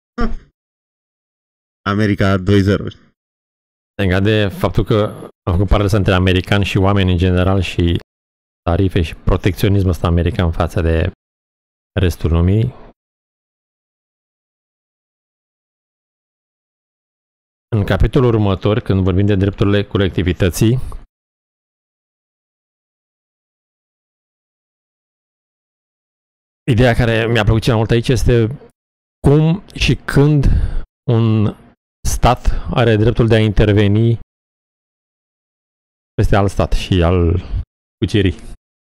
America 2.0. Legat de faptul că am comparație între americani și oameni în general și tarife și protecționismul ăsta american față de restul lumii. În capitolul următor, când vorbim de drepturile colectivității, ideea care mi-a plăcut cel mai mult aici este cum și când un stat are dreptul de a interveni peste alt stat și al cucerii.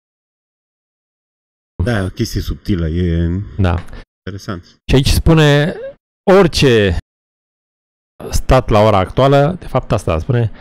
Da, o chestie subtilă, e interesant. Și aici spune orice stat la ora actuală, de fapt asta spune,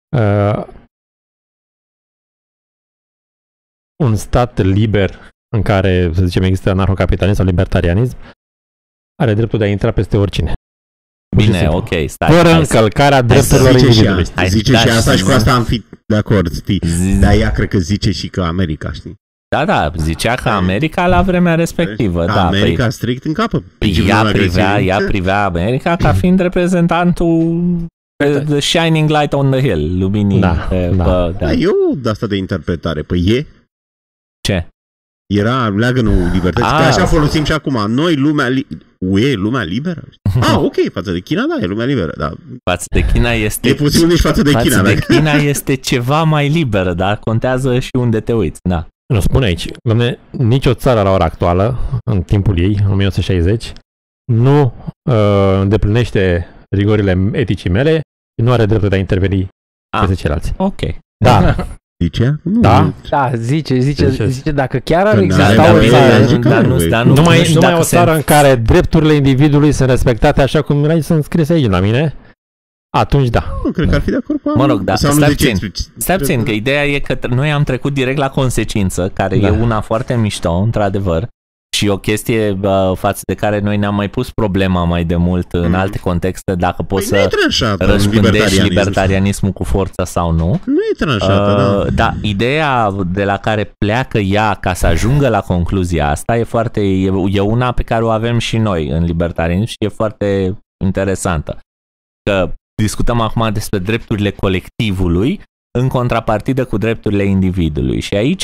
un stat liber în care, să zicem, există anarhocapitalism sau libertarianism, are dreptul de a intra peste oricine. Bine, ok, stai. Fără încălcarea drepturilor individului. Zice și asta și cu asta am fi de acord, știi? Dar ea cred că zice și că America, știi? Da, zicea că America la vremea respectivă. America strict în capă. Ea privea America ca fiind reprezentantul the shining light on the hill, luminii. Da, eu de asta de interpretare. Păi e? Ce? Era leagănul libertății, că așa folosim și acum. Noi, lumea liberă? Ok, față de China, da, e lumea liberă. Da. Față de China este... E puțin nici față de China. Față de China este ceva mai liberă, dar contează și unde te uiți, da. Nu spune aici, dom'le, nicio țară la ora actuală, în timpul ei, 1960, nu îndeplinește rigorile eticii mele și nu are dreptul de a interveni peste ceilalți. Ok. Da. Zice? Da, zice dacă chiar ar exista o țară... Numai o țară în care drepturile individului sunt respectate așa cum sunt scrise aici la mine, atunci da. Nu, cred că ar fi de acord cu mă rog, da, stai puțin, că ideea e că noi am trecut direct la consecință, care e una foarte mișto, într-adevăr, și o chestie față de care noi ne-am mai pus problema mai de mult în alte contexte, dacă poți să răspândești libertarianismul cu forța sau nu. Nu e tranșată, da, ideea de la care pleacă ea ca să ajungă la concluzia asta e una pe care o avem și noi în libertarianism și e foarte interesantă. Că discutăm acum despre drepturile colectivului în contrapartidă cu drepturile individului. Și aici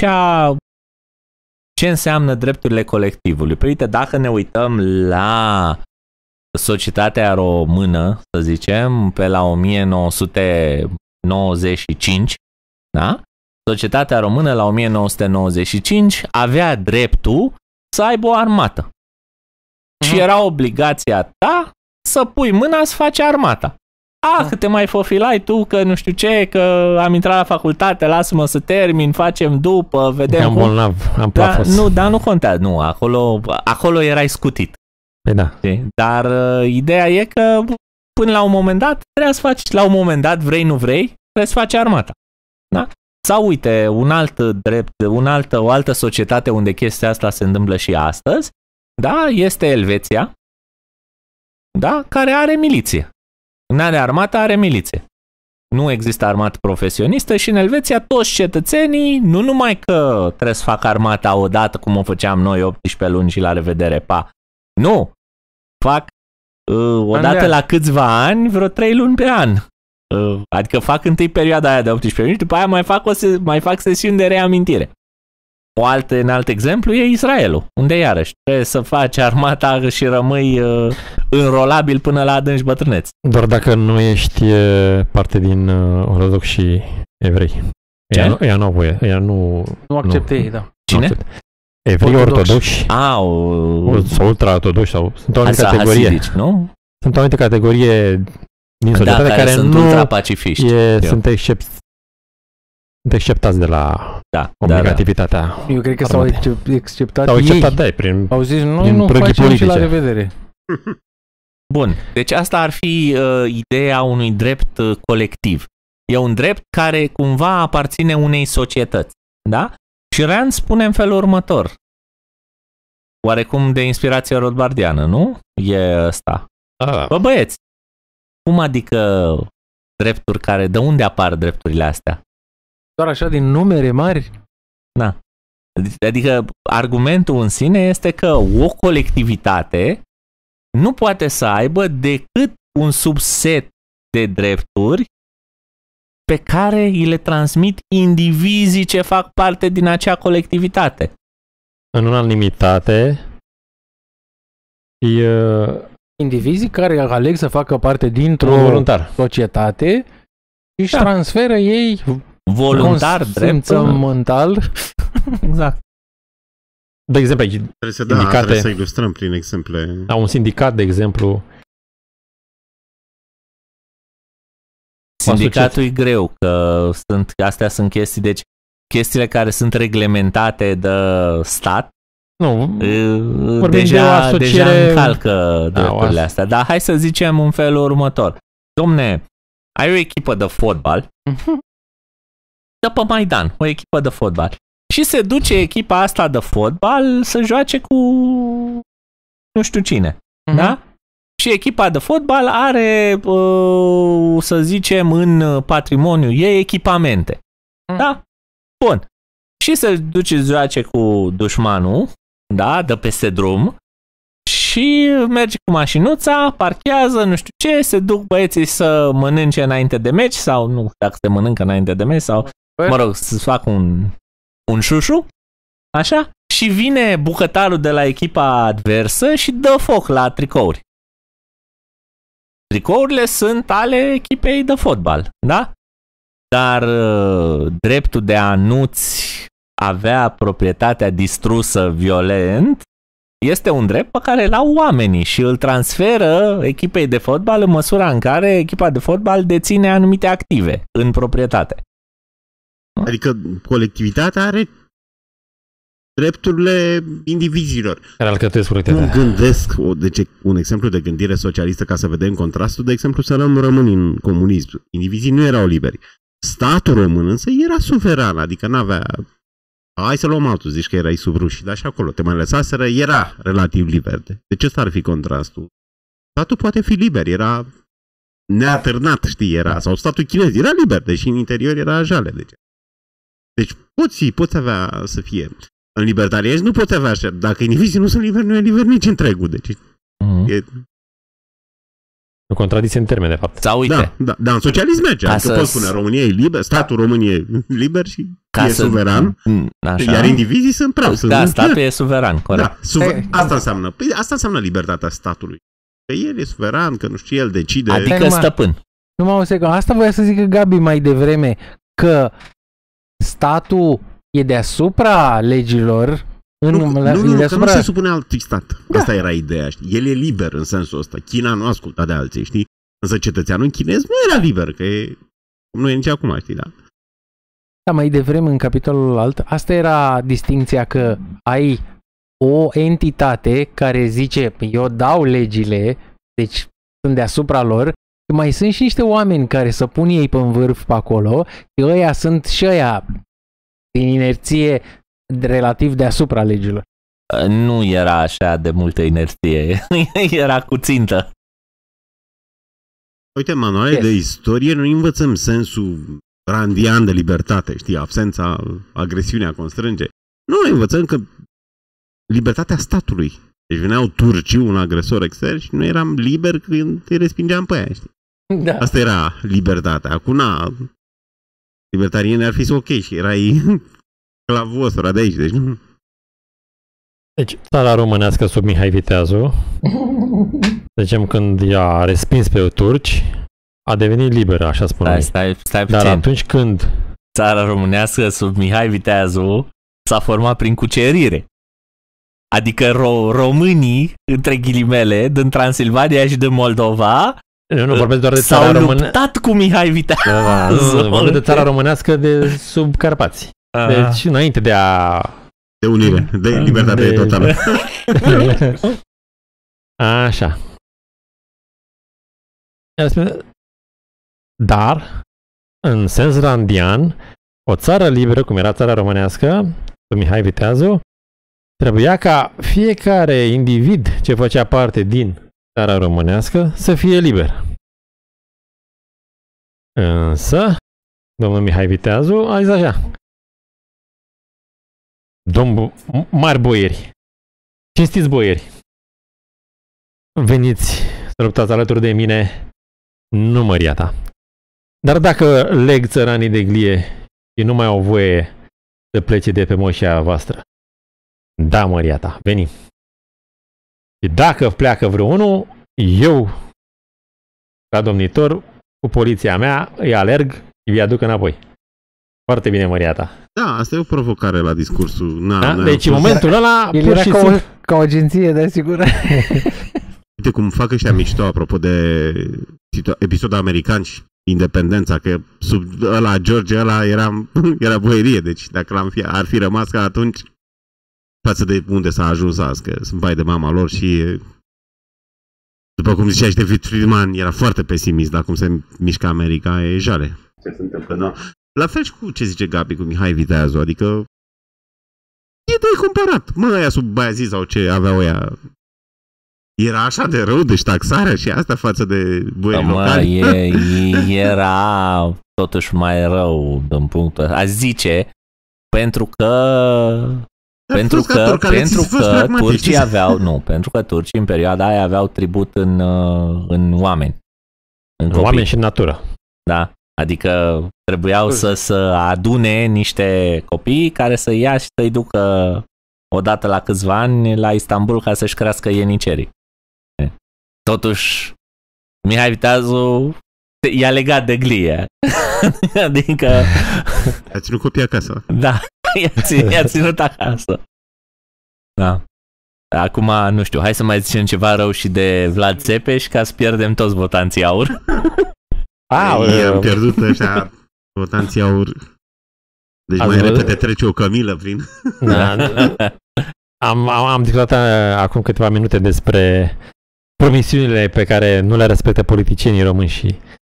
ce înseamnă drepturile colectivului? Păi uite, dacă ne uităm la societatea română, să zicem, pe la 1900, 1995, da? Societatea română la 1995 avea dreptul să aibă o armată. Și era obligația ta să pui mâna să faci armata. Că te mai fofilai tu, că nu știu ce, că am intrat la facultate, lasă-mă să termin, facem după, vedem am cum... bolnav, am plafos. Dar nu contează, nu, acolo erai scutit. Păi da. Dar ideea e că până la un moment dat trebuie să faci, la un moment dat, vrei, nu vrei, trebuie să faci armata. Da? Sau uite, un alt drept, o altă societate unde chestia asta se întâmplă și astăzi, da, este Elveția, da, care are miliție. Nu are armată, are miliție. Nu există armată profesionistă și în Elveția toți cetățenii, nu numai că trebuie să facă armata odată cum o făceam noi 18 luni și la revedere, pa. Nu! Fac odată la câțiva ani, vreo 3 luni pe an. Adică fac întâi perioada aia de 18 luni și după aia mai fac sesiuni de reamintire. Un alt exemplu e Israelul, unde iarăși trebuie să faci armata și rămâi înrolabil până la adânci bătrâneți. Doar dacă nu ești parte din ortodoxi evrei. Ea nu au voie. Nu acceptă ei, da. Cine? Evrei ortodoxi. Sau ultra-ortodoxi sau sunt o anumită categorie. Hasidici, nu? Sunt o anumită categorie din societate care sunt nu ultrapacifiști. Sunt exceptați de la obligativitatea. Eu cred că s-au exceptat S-au exceptat, ei. Au zis, noi nu facem și la revedere. Bun, deci asta ar fi ideea unui drept colectiv. E un drept care cumva aparține unei societăți, da? Și Rand spune în felul următor. Oarecum de inspirație rothbardiană, nu? E ăsta. Bă, băieți, cum adică drepturi de unde apar drepturile astea? Doar așa din numere mari? Da. Adică argumentul în sine este că o colectivitate nu poate să aibă decât un subset de drepturi pe care îi le transmit indivizii ce fac parte din acea colectivitate. În unanimitate indivizii care aleg să facă parte dintr-o societate și își transferă ei voluntar dreptul mental. Exact. De exemplu, trebuie să ilustrăm prin exemple. La un sindicat, de exemplu. Sindicatul e greu, că astea sunt chestii, deci chestiile care sunt reglementate de stat, deja încalcă drepturile astea. Dar hai să zicem în felul următor. Domne, ai o echipă de fotbal, dă pe Maidan, o echipă de fotbal. Și se duce echipa asta de fotbal să joace cu nu știu cine. Da? Și echipa de fotbal are, să zicem, în patrimoniu ei echipamente. Da? Bun. Și se duce să joace cu dușmanul, da, de peste drum, și merge cu mașinuța, parchează, nu știu ce, se duc băieții să mănânce înainte de meci, sau nu, dacă se mănâncă înainte de meci, sau, mă rog, să facă un șușu, așa, și vine bucătarul de la echipa adversă și dă foc la tricouri. Tricourile sunt ale echipei de fotbal, da? Dar dreptul de a nu-ți avea proprietatea distrusă violent este un drept pe care îl au oamenii și îl transferă echipei de fotbal în măsura în care echipa de fotbal deține anumite active în proprietate. Adică colectivitatea are drepturile indivizilor. Care alcătuiesc proprietatea. Nu gândesc, deci un exemplu de gândire socialistă ca să vedem contrastul, de exemplu să luăm românii în comunism. Indivizii nu erau liberi. Statul român însă era suveran, adică n-avea... Hai să luăm altul, zici că erai sub rușii, dar și acolo te mai lăsaseră, era relativ liber. De ce ăsta ar fi contrastul? Statul poate fi liber, era neatârnat, știi, era, sau statul chinez era liber, deși în interior era jale. Deci poți avea să fie... În libertarianism nu poți avea așa. Dacă indivizii nu sunt liberi, nu e liber nici întregul. Deci e... O contradicție în termeni, de fapt. Sau uite. Da, în socialism merge. Adică poți spune, România e liber, statul român e liber și e suveran, așa. Iar indivizii sunt praf. Da, statul e suveran, corect. Da, asta înseamnă. Păi asta înseamnă libertatea statului. Că el e suveran, că nu știu, el decide. Adică stăpân. Numai o secundă. Asta voia să zică Gabi mai devreme, că statul e deasupra legilor. Nu se supune altui stat. Da. Asta era ideea, știi? El e liber în sensul ăsta. China nu asculta de alții, știi? Însă cetățeanul chinez nu era liber, că nu e nici acum, știi, da? Da, mai devreme în capitolul alt, asta era distincția, că ai o entitate care zice, eu dau legile, deci sunt deasupra lor, mai sunt și niște oameni care să pun ei pe vârf pe acolo, și ăia sunt și ăia din inerție relativ deasupra legilor. Nu era așa de multă inerție, era cu țintă. Uite, manuale de istorie, noi învățăm sensul randian de libertate, știi, absența, agresiunea constrânge. Noi învățăm că libertatea statului. Deci veneau turcii, un agresor extern, și noi eram liberi când îi respingeam pe aia, știi? Da. Asta era libertatea. Acum, libertarienii ar fi să ok și erai clavosura de aici, deci nu. Deci, țara românească sub Mihai Viteazu, zicem, când i-a respins pe turci, a devenit liberă, așa spune. Stai puțin. Dar atunci când țara românească sub Mihai Viteazu s-a format prin cucerire. Adică românii, între ghilimele, din Transilvania și din Moldova, nu vorbesc doar de țara s-au românească. luptat cu Mihai Viteazu. Vorbesc de țara românească de sub Carpați. Deci, înainte de a... De unire, de libertate totală. Așa. Dar, în sens randian, o țară liberă, cum era țara românească, cu Mihai Viteazu, trebuia ca fiecare individ ce făcea parte din țara românească să fie liber. Însă, domnul Mihai Viteazu a zis așa: mari boieri, cinstiți boieri, veniți să luptați alături de mine, nu măria ta. Dar dacă leg țăranii de glie și nu mai au voie să plece de pe moșia voastră, da, măria ta, veni. Și dacă pleacă vreunul, eu, ca domnitor, cu poliția mea, îi alerg și îi aduc înapoi. Foarte bine, măria ta. Da, asta e o provocare la discursul. Deci în momentul ăla, el era ca o agenție de asigurare. Uite cum fac ăștia mișto, apropo de episodul american și independența, că sub ăla, George, ăla era boierie, deci dacă ar fi rămas ca atunci, față de unde s-a ajuns azi, că sunt bai de mama lor și, după cum zicea și David Friedman, era foarte pesimist, dar cum se mișcă America, e jale. Ce se întâmplă, da? La fel și cu ce zice Gabi, cu Mihai Viteazu, adică e de comparat. Mă, aia sub Baiazi sau ce aveau ăia, era așa de rău, deci taxarea și asta față de boierii locali. Era totuși mai rău din punctul ăsta. Aș zice, pentru că turcii aveau, pentru că turcii în perioada aia aveau tribut în oameni. În oameni și în natură. Da, adică trebuiau să adune niște copii care să ia și să-i ducă odată la câțiva ani la Istanbul ca să-și crească ienicerii. Totuși, Mihai Viteazu i-a legat de glie. Adică... A ținut copii acasă. Da, i-a ținut acasă. Da. Acum, nu știu, hai să mai zicem ceva rău și de Vlad Țepeș ca să pierdem toți votanții aur. Am pierdut ăștia votanții aur. Deci mai repede trece o cămilă prin... Am discutat acum câteva minute despre promisiunile pe care nu le respectă politicienii români și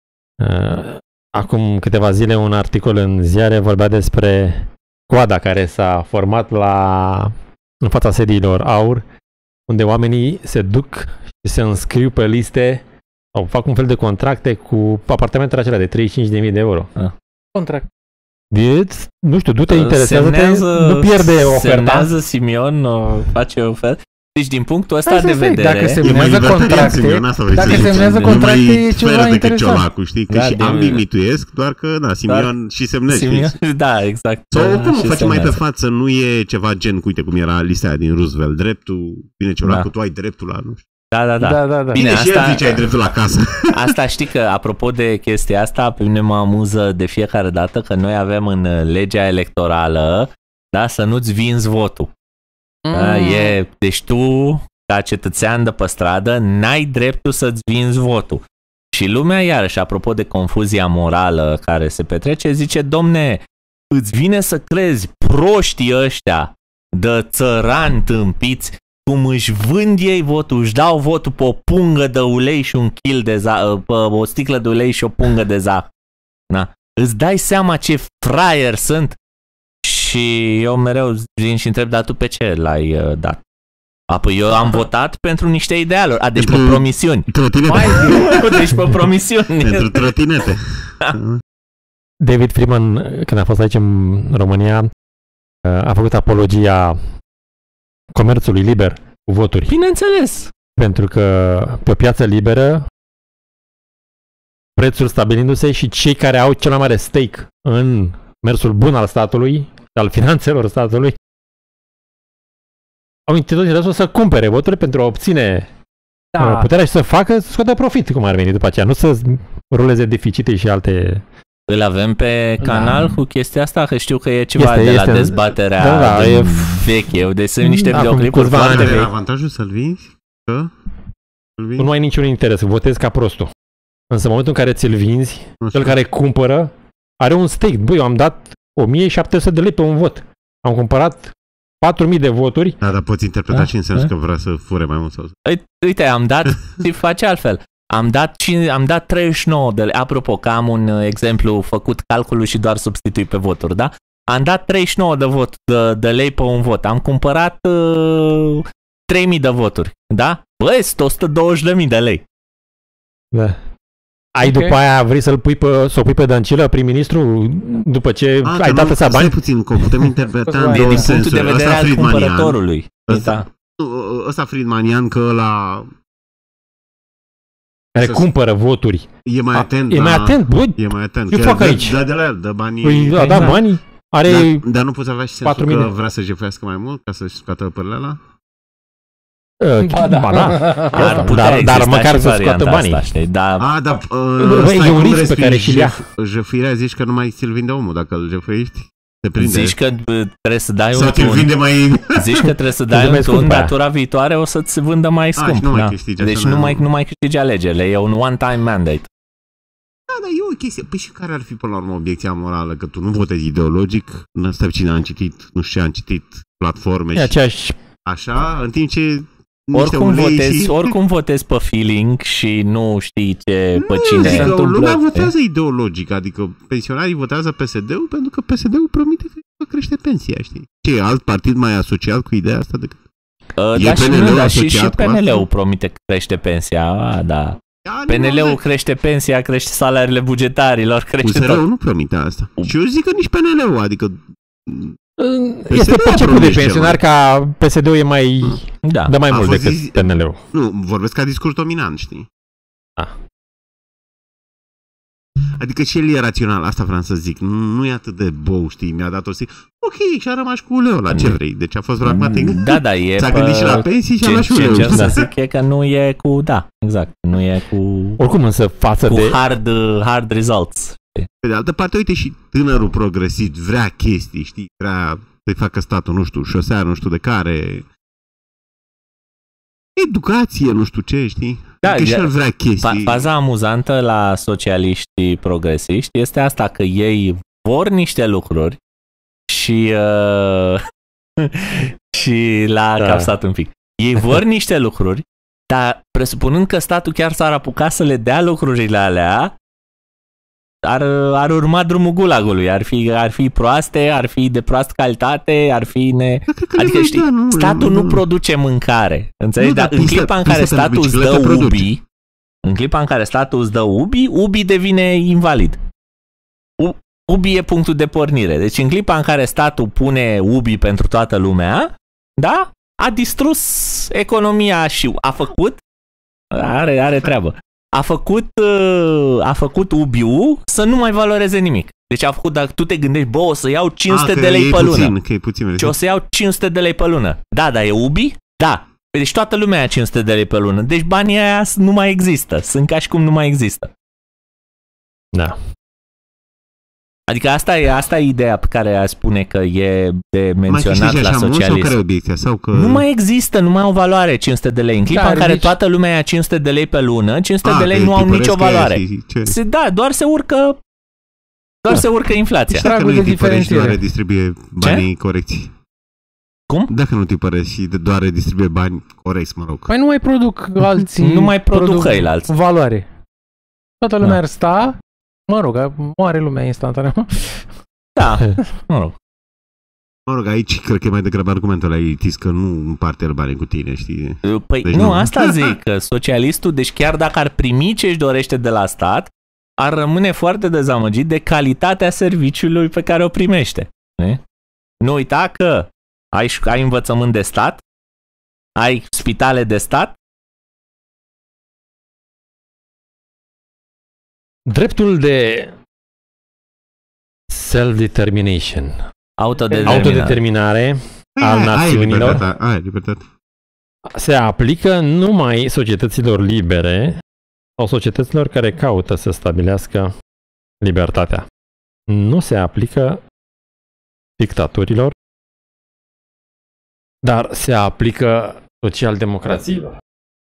acum câteva zile un articol în ziare vorbea despre coada care s-a format în fața sediilor AUR, unde oamenii se duc și se înscriu pe liste sau fac un fel de contracte cu apartamentele acelea de 35.000 de euro. Contract. Nu știu, du-te, interesează-te, nu pierde oferta. Semnează Simion, face ofertă. Deci din punctul ăsta de vedere... Dacă semnează contracte, e ceva interesant. Ciolacu, știi? Că și ambii mituiesc, doar că, Simion și semnezi. Da, exact. Sau cum o face mai pe față, nu e ceva gen, uite cum era lista aia din Roosevelt, dreptul, bine Ciolacu, tu ai dreptul la, nu știu. Da. Bine, și el zice ai dreptul la casă. Asta știi că, apropo de chestia asta, pe mine mă amuză de fiecare dată că noi avem în legea electorală, da, să nu-ți vinzi votul. Da, deci tu, ca cetățean de pe stradă, n-ai dreptul să-ți vinzi votul. Și lumea, iarăși, apropo de confuzia morală care se petrece, zice, domne, îți vine să crezi proștii ăștia de țărani tâmpiți cum își vând ei votul, își dau votul pe o pungă de ulei și un kil de pe o sticlă de ulei și o pungă de zahăr. Da. Îți dai seama ce fraier sunt? Și eu mereu vin și întreb, dar tu pe ce l-ai dat? Apoi eu am votat pentru niște idealuri, deci pe promisiuni. Deci pe promisiuni. Pentru trotinete. David Friedman, când a fost aici în România, a făcut apologia comerțului liber cu voturi. Bineînțeles. Pentru că pe o piață liberă, prețul stabilindu-se și cei care au cel mai mare stake în mersul bun al statului, al finanțelor statului, au intenționat să cumpere voturi pentru a obține puterea și să scoată profit, cum ar veni după aceea, nu să ruleze deficite și alte... Îl avem pe canal cu chestia asta? Că știu că e ceva de la dezbaterea veche. Deci sunt niște videoclipuri foarte vechi. Avantajul să-l vinzi? Nu ai niciun interes, votezi ca prostul. Însă în momentul în care ți-l vinzi, cel care cumpără are un stake. Băi, eu am dat 1700 de lei pe un vot. Am cumpărat 4000 de voturi. Da, dar poți interpreta și în sens că vrea să fure mai mult sau... Uite, am dat, și face altfel. Am dat 39 de lei. Apropo, că am un exemplu făcut calculul și doar substitui pe voturi, da? Am dat 39 de lei pe un vot. Am cumpărat 3000 de voturi, da? Băi, sunt 120.000 de lei. Da. Ai după aia vrei să o pui pe Dăncilă, prim-ministru, după ce ai dat ăsta bani? Puțin, că putem interpreta în din punctul de vedere al cumpărătorului. Ăsta Friedmanian, că ăla... Care cumpără voturi. E mai atent. E mai atent, bă. E mai atent. Ce fac aici? Dă de la el, dă banii. Păi, da, banii. Are dar nu poți avea și sensul că vrea să jefuiască mai mult ca să-și scoată părele ăla? Dar măcar să scoată banii. E un risc pe care și-l ia. Jefuirea zici că nu mai ți-l vinde omul dacă îl jefuiești. Zici că trebuie să dai un tun. Zici că trebuie să dai un tun, datura viitoare o să-ți vândă mai scump. Deci nu mai câștigi alegerile. E un one-time mandate. Da, dar e o chestie. Păi și care ar fi până la urmă obiecția morală? Că tu nu votezi ideologic, nu știu cine a citit, nu știu ce a citit, platforme și așa, în timp ce oricum votezi pe feeling și nu știi ce pe cine se întâmplă. Lumea votează ideologic, adică pensionarii votează PSD-ul pentru că PSD-ul promite că crește pensia, știi? Ce, alt partid mai asociat cu ideea asta decât... și PNL-ul promite că crește pensia, da. PNL-ul crește pensia, crește salariile bugetarilor, crește tot. USR-ul nu promite asta. Și eu zic că nici PNL-ul, adică... Este perceput de pensionar ca PSD-ul e mai... dă mai mult decât PNL-ul. Nu, vorbesc ca discurs dominant, știi? Adică și el e rațional, asta vreau să zic. Nu e atât de bou, știi, mi-a dat o zi. Ok, și a rămas cu uleiul ăla, ce vrei? Deci a fost pragmatic. Da, e... S-a gândit și la pensii și a luat și uleiul. Ce încerc să zic e că nu e cu... Da, exact. Nu e cu... Oricum însă față de... hard results. Pe de altă parte, uite, și tânărul progresist vrea chestii, știi? Vrea să-i facă statul, nu știu, șosea, nu știu de care... Educație, nu știu ce, știi? Că și el vrea chestii. Faza amuzantă la socialiștii progresiști este asta, că ei vor niște lucruri și și l-a capsat un pic. Ei vor niște lucruri, dar presupunând că statul chiar s-ar apuca să le dea lucrurile alea, ar urma drumul gulagului, ar fi proaste, ar fi de proastă calitate, ar fi adică știi, statul nu produce mâncare. Înțelegi? Dar în clipa în care statul îți dă ubi, ubi devine invalid. Ubi e punctul de pornire. Deci în clipa în care statul pune ubi pentru toată lumea, da? A distrus economia și a făcut are treabă. A făcut ubiul să nu mai valoreze nimic. Deci a făcut, dacă tu te gândești, o să iau 500 de lei pe lună. Puțin, și o să iau 500 de lei pe lună. Da, dar e ubi? Da. Deci toată lumea ia 500 de lei pe lună. Deci banii aia nu mai există. Sunt ca și cum nu mai există. Da. Adică asta e ideea pe care a spune că e de menționat mai la așa mult, socialism. sau care e obiecția? Sau că... Nu mai există, nu mai au valoare 500 de lei. În clipa în care toată lumea ia 500 de lei pe lună, 500 de lei nu au nicio valoare. Da, doar se urcă inflația. Dacă nu tipărești, doar redistribuie banii corecți. Cum? Dacă nu tipărești și doar redistribuie bani corecți, mă rog. Păi nu mai produc alții. Nu mai produc ceilalți. Valoare. Toată lumea ar sta, mă rog, moare lumea instantaneu. Da, mă rog. Mă rog, aici cred că e mai degrabă argumentul ăla elitist că nu împarte el bani cu tine, știi? Păi deci nu, asta zic, că socialistul, deci chiar dacă ar primi ce își dorește de la stat, ar rămâne foarte dezamăgit de calitatea serviciului pe care o primește. Nu uita că ai învățământ de stat, ai spitale de stat. Dreptul de self-determination. Autodeterminare al națiunilor libertate. Se aplică numai societăților libere sau societăților care caută să stabilească libertatea. Nu se aplică dictaturilor, dar se aplică social-democrațiilor.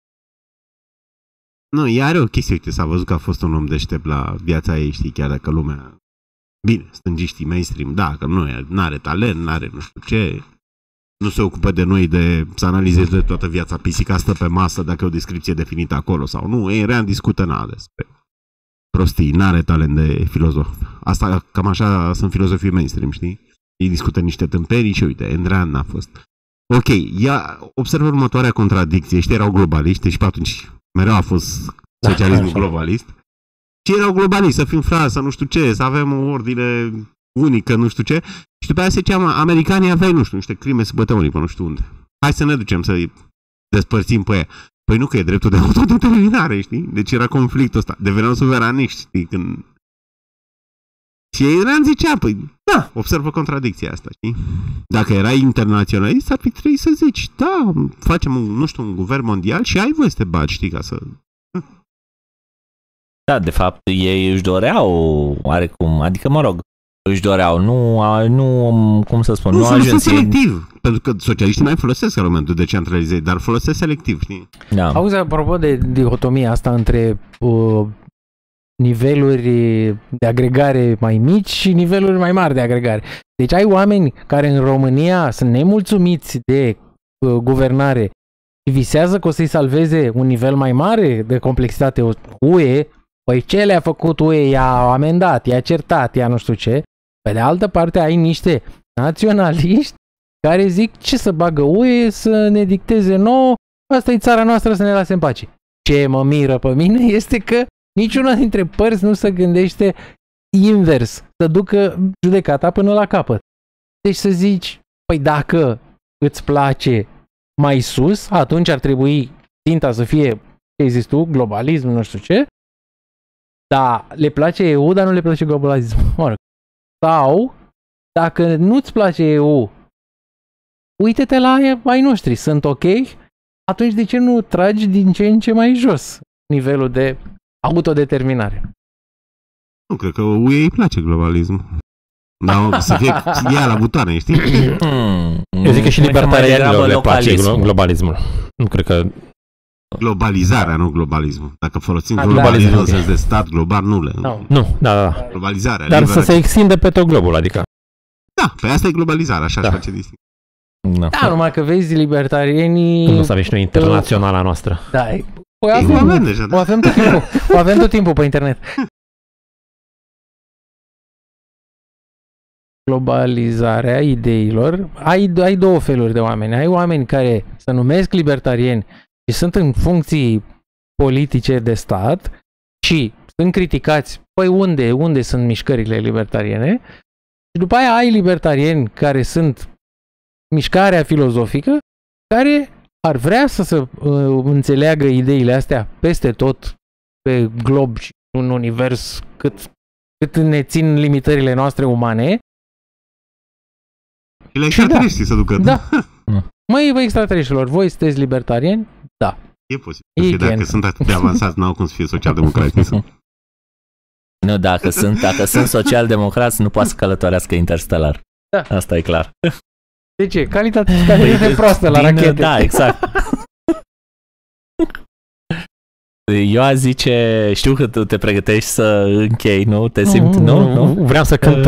Nu, ea are o chestie, uite, s-a văzut că a fost un om deștept la viața ei, știi, chiar dacă lumea... Bine, stângiștii mainstream, da, că nu are talent, nu are nu știu ce, nu se ocupă de noi să analizeze toată viața, pisica stă pe masă dacă e o descripție definită acolo sau nu, ei real discută nada despre prostii, n-are talent de filozof. Asta, cam așa sunt filozofii mainstream, știi? Ei discută niște tâmperii și uite, Andrean n-a fost. Ok, ea observă următoarea contradicție, știi, erau globaliști și pe atunci mereu a fost socialismul globalist. Și erau globaliști, să fim frați, să nu știu ce, să avem o ordine unică, nu știu ce. Și după aia se zicea, americanii aveau, nu știu, niște crime, să băteau unii pe nu știu unde. Hai să ne ducem să-i despărțim pe aia. Păi nu, că e dreptul de autodeterminare, știi? Deci era conflictul ăsta. Deveneau suveraniști, știi? Când... Și Iran zicea, păi, da, observă contradicția asta, știi? Dacă erai internaționalist, ar fi trebuit să zici, da, facem, nu știu, un guvern mondial și ai voie să te bagi, știi, ca să... Da, de fapt, ei își doreau, oarecum, adică, mă rog, își doreau, nu cum să spun, nu folosesc selectiv, pentru că socialiștii mai folosesc argumentul de centralizare, dar folosesc selectiv, știi? Da. Auzi, apropo de dihotomia asta între niveluri de agregare mai mici și niveluri mai mari de agregare. Deci ai oameni care în România sunt nemulțumiți de guvernare și visează că o să-i salveze un nivel mai mare de complexitate UE. Păi ce le-a făcut UE? I-a amendat, i-a certat, i-a nu știu ce. Pe de altă parte ai niște naționaliști care zic ce să bagă UE să ne dicteze nouă, asta e țara noastră, să ne lase în pace. Ce mă miră pe mine este că niciuna dintre părți nu se gândește invers, să ducă judecata până la capăt. Deci să zici, păi dacă îți place mai sus, atunci ar trebui ținta să fie, ce zici tu, globalism, nu știu ce, dar le place EU, dar nu le place globalism. Sau, dacă nu-ți place EU, uite-te la ai noștri, sunt ok, atunci de ce nu tragi din ce în ce mai jos nivelul de autodeterminare? Nu, cred că UE îi place globalismul. Dar să fie ea la butoane, știi? Eu zic că și libertarianilor le place globalismul. Nu cred că... Globalizarea, nu globalismul. Dacă folosim globalismul în sens de stat global, nu le... Nu, da. Globalizarea. Dar să se extindă pe tot globul, adică. Da, pe asta e globalizarea, așa se face distinct. Da, numai că vezi libertarienii... Când o să avem și noi internaționala noastră. Da, o avem tot timpul pe internet. Globalizarea ideilor, ai două feluri de oameni. Ai oameni care se numesc libertarieni și sunt în funcții politice de stat și sunt criticați. Păi unde sunt mișcările libertariene? Și după aia ai libertarieni care sunt mișcarea filozofică, care ar vrea să se înțeleagă ideile astea peste tot pe glob și în univers cât ne țin limitările noastre umane. Și le-ai să ducă. Da. Măi, vă extraterestrilor, voi sunteți libertariani? Da. E posibil. Dacă sunt atât de avansați, n-au cum să fie social-democrați. Nu, dacă sunt social-democrați, nu poate să călătorească interstelar. Da. Asta e clar. De ce? Calitate proastă la rachete. Da, exact. Eu aș zice, știu că tu te pregătești să închei, nu? Te simți, nu? Vreau să cânt...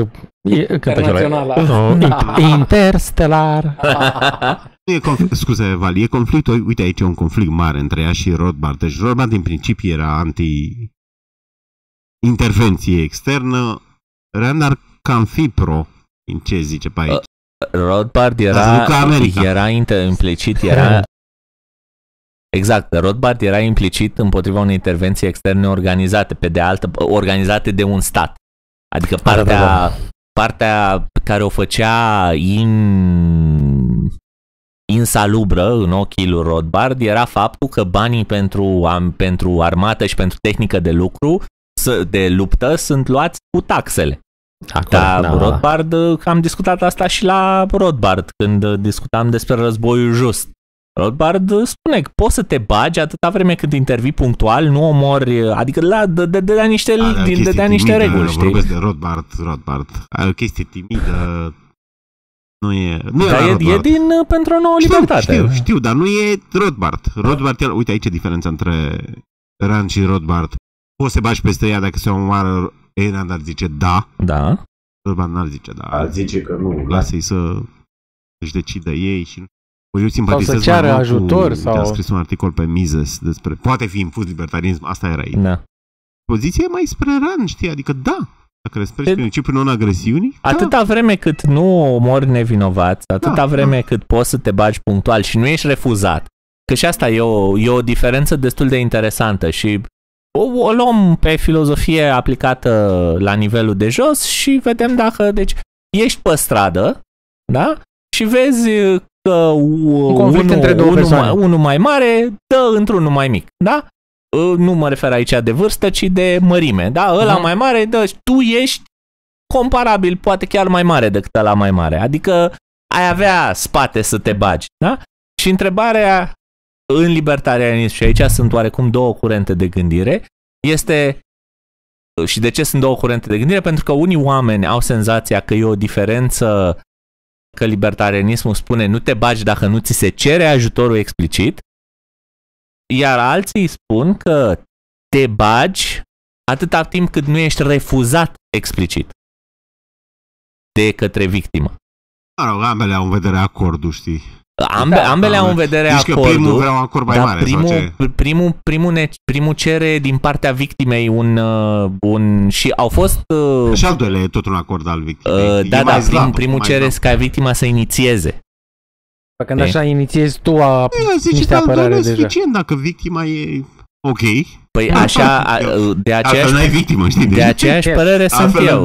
Interstellar. Scuze, Vali, e conflict, uite aici e un conflict mare între ea și Rothbard. Deci Rothbard din principiu era anti-intervenție externă, Rand ar cam fi pro, în ce zice pe aici. Rothbard era implicit, exact, Rothbard era implicit împotriva unei intervenții externe organizate de un stat. Adică partea pe care o făcea insalubră în ochii lui Rothbard era faptul că banii pentru armată și pentru tehnică de luptă sunt luați cu taxele. Rothbard, am discutat asta și la Rothbard când discutam despre războiul just. Rothbard spune că poți să te bagi atâta vreme cât intervii punctual, nu omori, adică dădea niște reguli, știi? Vorbesc de Rothbard. O chestie timidă. Nu e pentru o nouă libertate. Știu, dar nu e Rothbard. Rothbard, uite aici e diferența între Rand și Rothbard. Poți să bagi peste ea dacă se omoară, Rand ar zice da. Da. Rothbard n-ar zice da. Ar zice că nu. Lasă-i să-și decidă ei și... Eu simpatizez sau să ceară ajutor sau... Am scris un articol pe Mises despre... Poate fi infuz libertarism, asta era aici. Da. Poziția e mai spre Rand, știi? Adică da. Dacă respecti principiul non-agresiunii... Atâta vreme cât nu omori nevinovați, atâta vreme cât poți să te bagi punctual și nu ești refuzat. Că și asta e o diferență destul de interesantă și o luăm pe filozofie aplicată la nivelul de jos și vedem dacă... Deci, ești pe stradă, da? Și vezi că unul mai mare dă într-unul mai mic, da? Nu mă refer aici de vârstă, ci de mărime, da? Ăla mai mare dă, tu ești comparabil, poate chiar mai mare decât ăla mai mare, adică ai avea spate să te bagi, da? Și întrebarea în libertarianism, și aici sunt oarecum două curente de gândire, este... Și de ce sunt două curente de gândire? Pentru că unii oameni au senzația că e o diferență, că libertarianismul spune nu te bagi dacă nu ți se cere ajutorul explicit, iar alții spun că te bagi atâta timp cât nu ești refuzat explicit de către victimă. Ambele au în vedere acordul, știi? Ambele au în vedere acordul, că primul vrea un acord mai mare. Primul cere din partea victimei un și au fost... Și al doilea e tot un acord al victimei. Primul cere ca victima să inițieze. Când așa inițiezi tu niște apărare deja. Suficient dacă victima e ok. Păi așa, de aceeași părere sunt eu.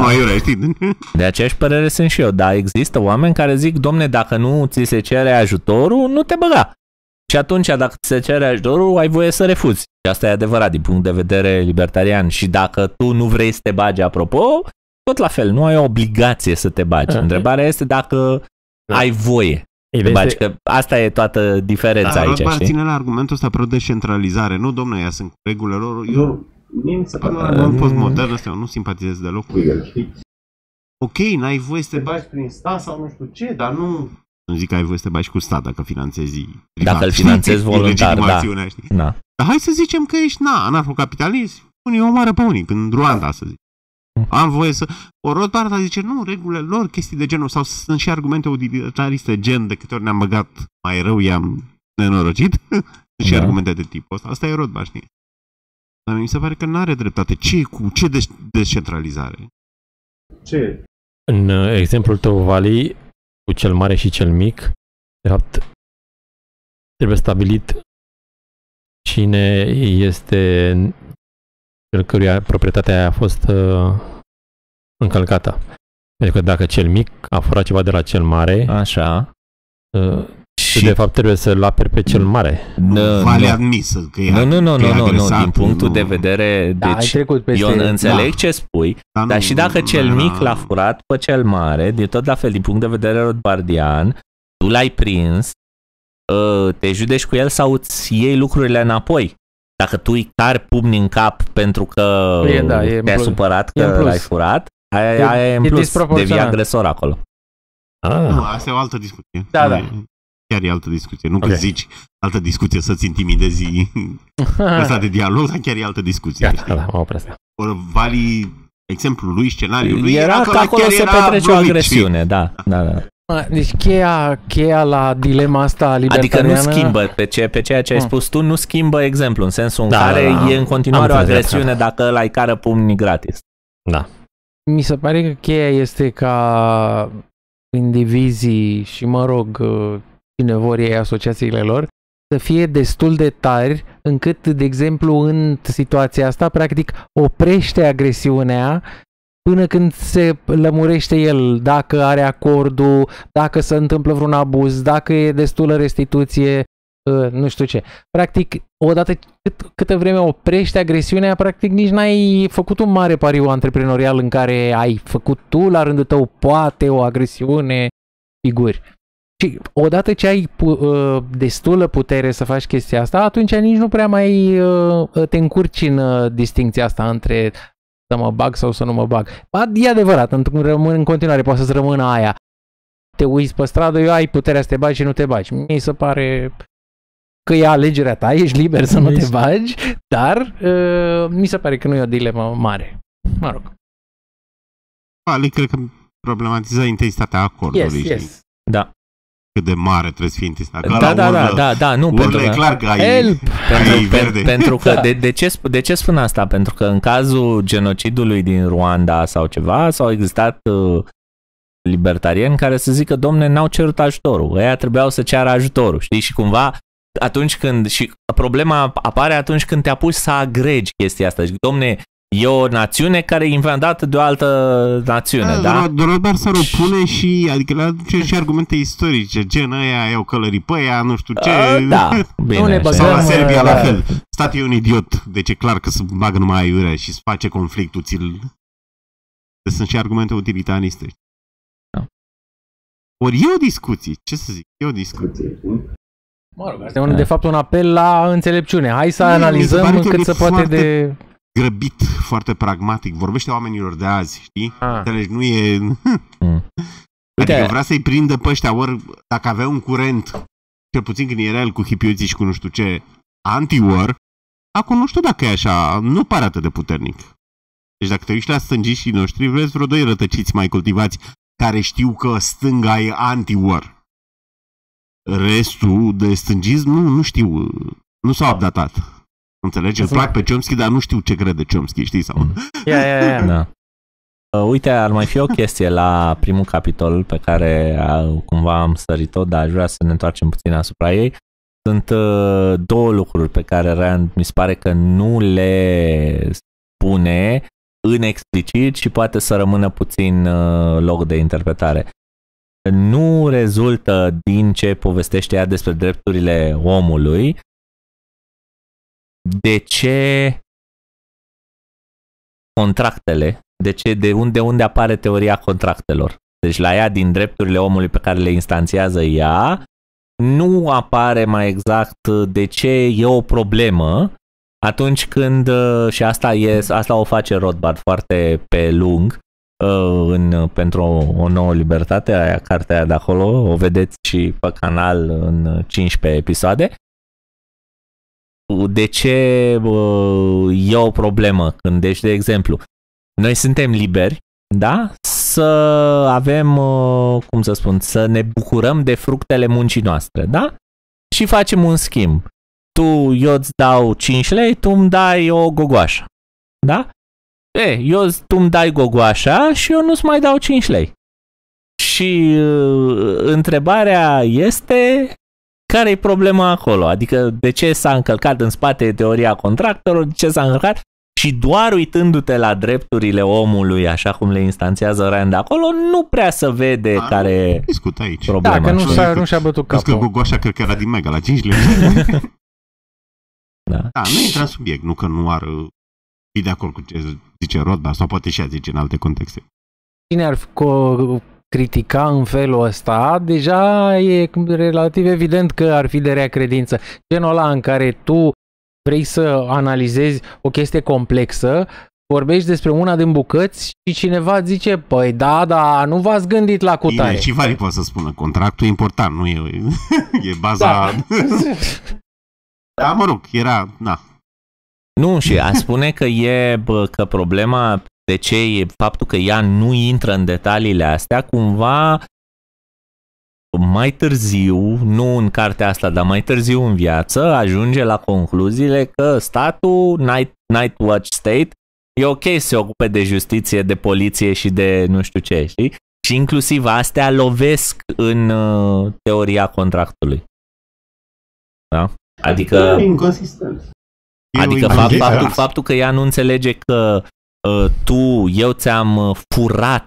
De aceeași părere sunt și eu, dar există oameni care zic, domne, dacă nu ți se cere ajutorul, nu te băga. Și atunci, dacă ți se cere ajutorul, ai voie să refuzi. Și asta e adevărat din punct de vedere libertarian. Și dacă tu nu vrei să te bagi, apropo, tot la fel, nu ai o obligație să te bagi. Întrebarea este dacă ai voie. Că asta e toată diferența aici, știi? Ține la argumentul ăsta pro descentralizare. Nu, domnule, ea sunt regulile lor. Mie mi se pare un argument postmodern ăsta, eu nu simpatizez deloc cu el, știi? Ok, n-ai voie să te bagi prin stat sau nu știu ce, dar nu zic că ai voie să te bagi cu stat dacă finanțezi privat. Dacă îl finanțezi voluntar, da. Dar hai să zicem că ești anarhocapitalist, unii omoară pe unii, în Rwanda, să zic. Am voie să... O Rothbard zice, nu, regulile lor, chestii de genul, sau sunt și argumente utilitariste, gen, de câte ori ne-am băgat mai rău, i-am nenorocit. Și argumente de tipul ăsta. Asta e Rothbard, știi? Dar mi se pare că n-are dreptate. Ce descentralizare? Ce? În exemplul tău, Vali, cu cel mare și cel mic, de fapt, trebuie stabilit cine este cel căruia proprietatea a fost încălcată. Pentru că dacă cel mic a furat ceva de la cel mare, așa, și de fapt trebuie să-l aperi pe cel mare. Vale admisă că e Nu, din punctul de vedere, deci eu înțeleg ce spui, dar și dacă cel mic l-a furat pe cel mare, de tot la fel, din punct de vedere rothbardian, tu l-ai prins, te judeci cu el sau îți iei lucrurile înapoi. Dacă tu îi cari pumni în cap pentru că te-ai supărat că l-ai furat, aia e în plus, devii agresor acolo. Nu, asta e o altă discuție. Da. Chiar e altă discuție. Nu că zici altă discuție să-ți intimidezi ăsta de dialog, dar chiar e altă discuție. Da, mă opresc. Vali, exemplul lui, scenariul lui, era că acolo se petrece o agresiune, da. Deci cheia la dilema asta libertariană... Adică nu schimbă, pe ceea ce ai spus tu, nu schimbă exemplu, în sensul în care e în continuare o agresiune dacă ăla îi cară pumnii gratis. Da. Mi se pare că cheia este ca indivizii și, mă rog, cine vor ei, asociațiile lor, să fie destul de tari încât, de exemplu, în situația asta, practic, oprește agresiunea până când se lămurește el, dacă are acordul, dacă se întâmplă vreun abuz, dacă e destulă restituție, nu știu ce. Practic, odată câtă vreme oprește agresiunea, practic nici n-ai făcut un mare pariu antreprenorial în care ai făcut tu, la rândul tău, poate o agresiune, figuri. Și odată ce ai destulă putere să faci chestia asta, atunci nici nu prea mai te încurci în distincția asta între să mă bag sau să nu mă bag. E adevărat, în continuare poate să-ți rămână aia. Te uiți pe stradă, eu ai puterea să te bagi și nu te bagi. Mie se pare că e alegerea ta, ești liber să nu te bagi, dar mi se pare că nu e o dilemă mare. Mă rog. Cred că problematiza intensitatea acordului. Yes. Da. Cât de mare trebuie să fie intensitatea. Da, nu, pentru că clar că ai verde. Pentru că de ce spun asta? Pentru că în cazul genocidului din Rwanda sau ceva, s-au existat libertarieni care să zică, domne, n-au cerut ajutorul. Ăia trebuiau să ceară ajutorul, știi? Și cumva atunci când, și problema apare atunci când te apuci să agregi chestia asta. Zic, domne, e o națiune care e inventată de o altă națiune, da? Doar să opune și, adică le aduce și argumente istorice, gen ăia au călării pe ăia, nu știu ce. Da, bine. Sau la Serbia la fel. Statul e un idiot, deci e clar că se bagă numai aiurea și se face conflictul. Deci sunt și argumente utilitariste. Da. Ori e o discuție, ce să zic, e o discuție. Mă rog, asta e de fapt un apel la înțelepciune. Hai să analizăm cât se poate de... grăbit, foarte pragmatic, vorbește oamenilor de azi, știi? Înțelegi, nu e... Adică vrea să-i prindă pe ăștia, ori dacă avea un curent, cel puțin când era el cu hipioții și cu nu știu ce, anti-war, acum nu știu dacă e așa, nu pare atât de puternic. Deci dacă te uiți la stângiștii noștri, vezi vreo doi rătăciți mai cultivați care știu că stânga e anti-war. Restul de stângism, nu știu, nu s-au updatat. Înțelegi? Îl plac pe Chomsky, dar nu știu ce crede Chomsky, știi? Sau... Da. Uite, ar mai fi o chestie la primul capitol pe care cumva am sărit-o, dar aș vrea să ne întoarcem puțin asupra ei. Sunt două lucruri pe care Rand mi se pare că nu le spune în explicit și poate să rămână puțin loc de interpretare. Nu rezultă din ce povestește ea despre drepturile omului de ce contractele, de unde apare teoria contractelor. Deci la ea, din drepturile omului pe care le instanțiază ea, nu apare mai exact de ce e o problemă atunci când, și asta o face Rothbard foarte pe lung, pentru o nouă libertate, aia, cartea aia de acolo, o vedeți și pe canal în 15 episoade. De ce e o problemă când, deci, de exemplu, noi suntem liberi, da? Să avem, cum să spun, să ne bucurăm de fructele muncii noastre, da? Și facem un schimb. Eu îți dau 5 lei, tu îmi dai o gogoașă, da? Tu îmi dai gogoașa și eu nu-ți mai dau 5 lei. Și întrebarea este, care e problema acolo? Adică de ce s-a încălcat în spate teoria contractelor, de ce s-a încălcat? Și doar uitându-te la drepturile omului, așa cum le instanțează Rand acolo, nu prea se vede care e problema. Da, că nu și-a bătut capul. Că gogoașa cred că era din Mega la 5 lei. Da, nu intră în subiect, nu că nu ar fi de acord cu ce zice Rothbard, sau poate și a zice în alte contexte. Cine ar critica în felul ăsta, deja e relativ evident că ar fi de rea credință. Genul ăla în care tu vrei să analizezi o chestie complexă, vorbești despre una din bucăți și cineva zice, păi da, nu v-ați gândit la cutare. Bine, și Vari poate să spună, contractul e important, nu e, e baza... Da, mă rog, era, na. Nu, și a spune că că problema de ce e faptul că ea nu intră în detaliile astea, cumva mai târziu, nu în cartea asta, dar mai târziu în viață, ajunge la concluziile că statul, Night Watch State, e ok să se ocupe de justiție, de poliție și de nu știu ce, știi? Și inclusiv astea lovesc în teoria contractului. Da? Adică faptul că ea nu înțelege că eu ți-am furat,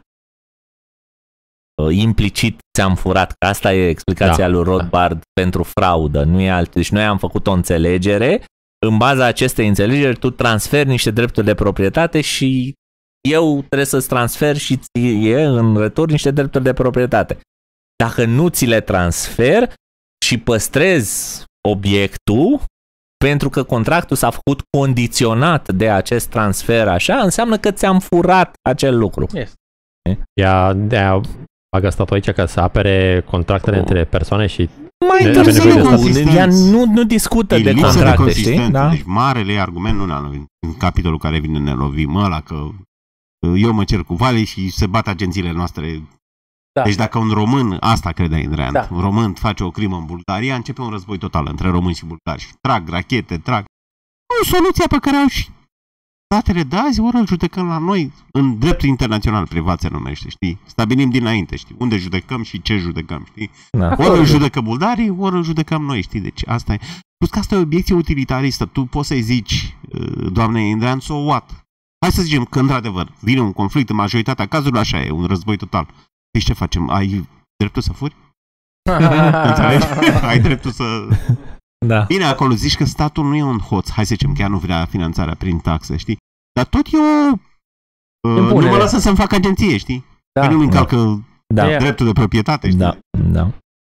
implicit ți-am furat, că asta e explicația lui Rothbard pentru fraudă, nu e alt. Deci noi am făcut o înțelegere, în baza acestei înțelegeri tu transferi niște drepturi de proprietate și eu trebuie să-ți transfer și ție în retur niște drepturi de proprietate. Dacă nu ți le transfer și păstrezi obiectul, pentru că contractul s-a făcut condiționat de acest transfer așa, înseamnă că ți-am furat acel lucru. Yes. Ea bagă statul aici ca să apere contractele între persoane și mai târziu, ea nu discută de contracte, știi? Da? Deci marele argument, în capitolul care vine ne lovim ăla, că eu mă cer cu Vali și se bat agențiile noastre. Da. Deci dacă un român, asta crede Ayn Rand, un român face o crimă în Bulgaria, începe un război total între români și bulgari. Trag rachete, soluția pe care au și statele de azi, ori îl judecăm la noi, în dreptul internațional privat se numește, știi? Stabilim dinainte, știi? Unde judecăm și ce judecăm, știi? Da. Ori îl judecă bulgarii, ori îl judecăm noi, știi? Deci asta e. Plus că asta e o obiecție utilitaristă. Tu poți să-i zici, doamne Ayn Rand, so what? Hai să zicem că, într-adevăr, vine un conflict, în majoritatea cazurilor așa e, un război total. Deci ce facem? Ai dreptul să furi? Înțelegi? Ai dreptul să... Da. Bine, acolo zici că statul nu e un hoț. Hai să zicem că ea nu vrea finanțarea prin taxe, știi? Dar tot eu nu mă lasă să-mi fac agenție, știi? Da. Că nu-mi încalcă dreptul de proprietate, știi? Da.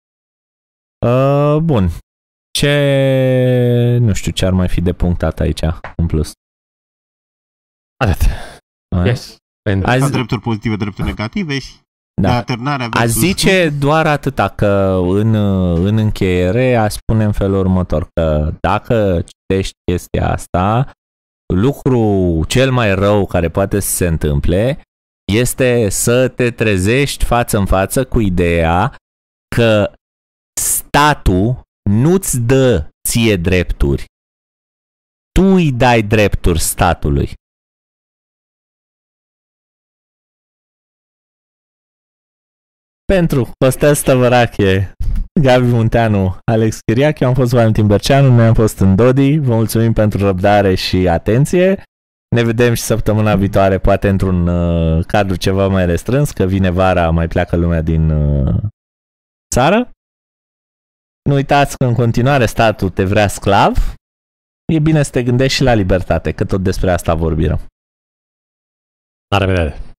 Bun. Nu știu ce ar mai fi de punctat aici în plus. Atât. Yes. Drepturi pozitive, drepturi negative și a zice doar atâta, că în încheiere a spune în felul următor, că dacă citești chestia asta, lucru cel mai rău care poate să se întâmple este să te trezești față în față cu ideea că statul nu-ți dă ție drepturi, tu îi dai drepturi statului. Pentru Costel Stăvărache, Gabi Munteanu, Alex Chiriac, eu am fost Valentin Berceanu, noi am fost în Dodi, vă mulțumim pentru răbdare și atenție, ne vedem și săptămâna viitoare, poate într-un cadru ceva mai restrâns, că vine vara, mai pleacă lumea din țară. Nu uitați că în continuare statul te vrea sclav, e bine să te gândești și la libertate, că tot despre asta vorbim. La revedere!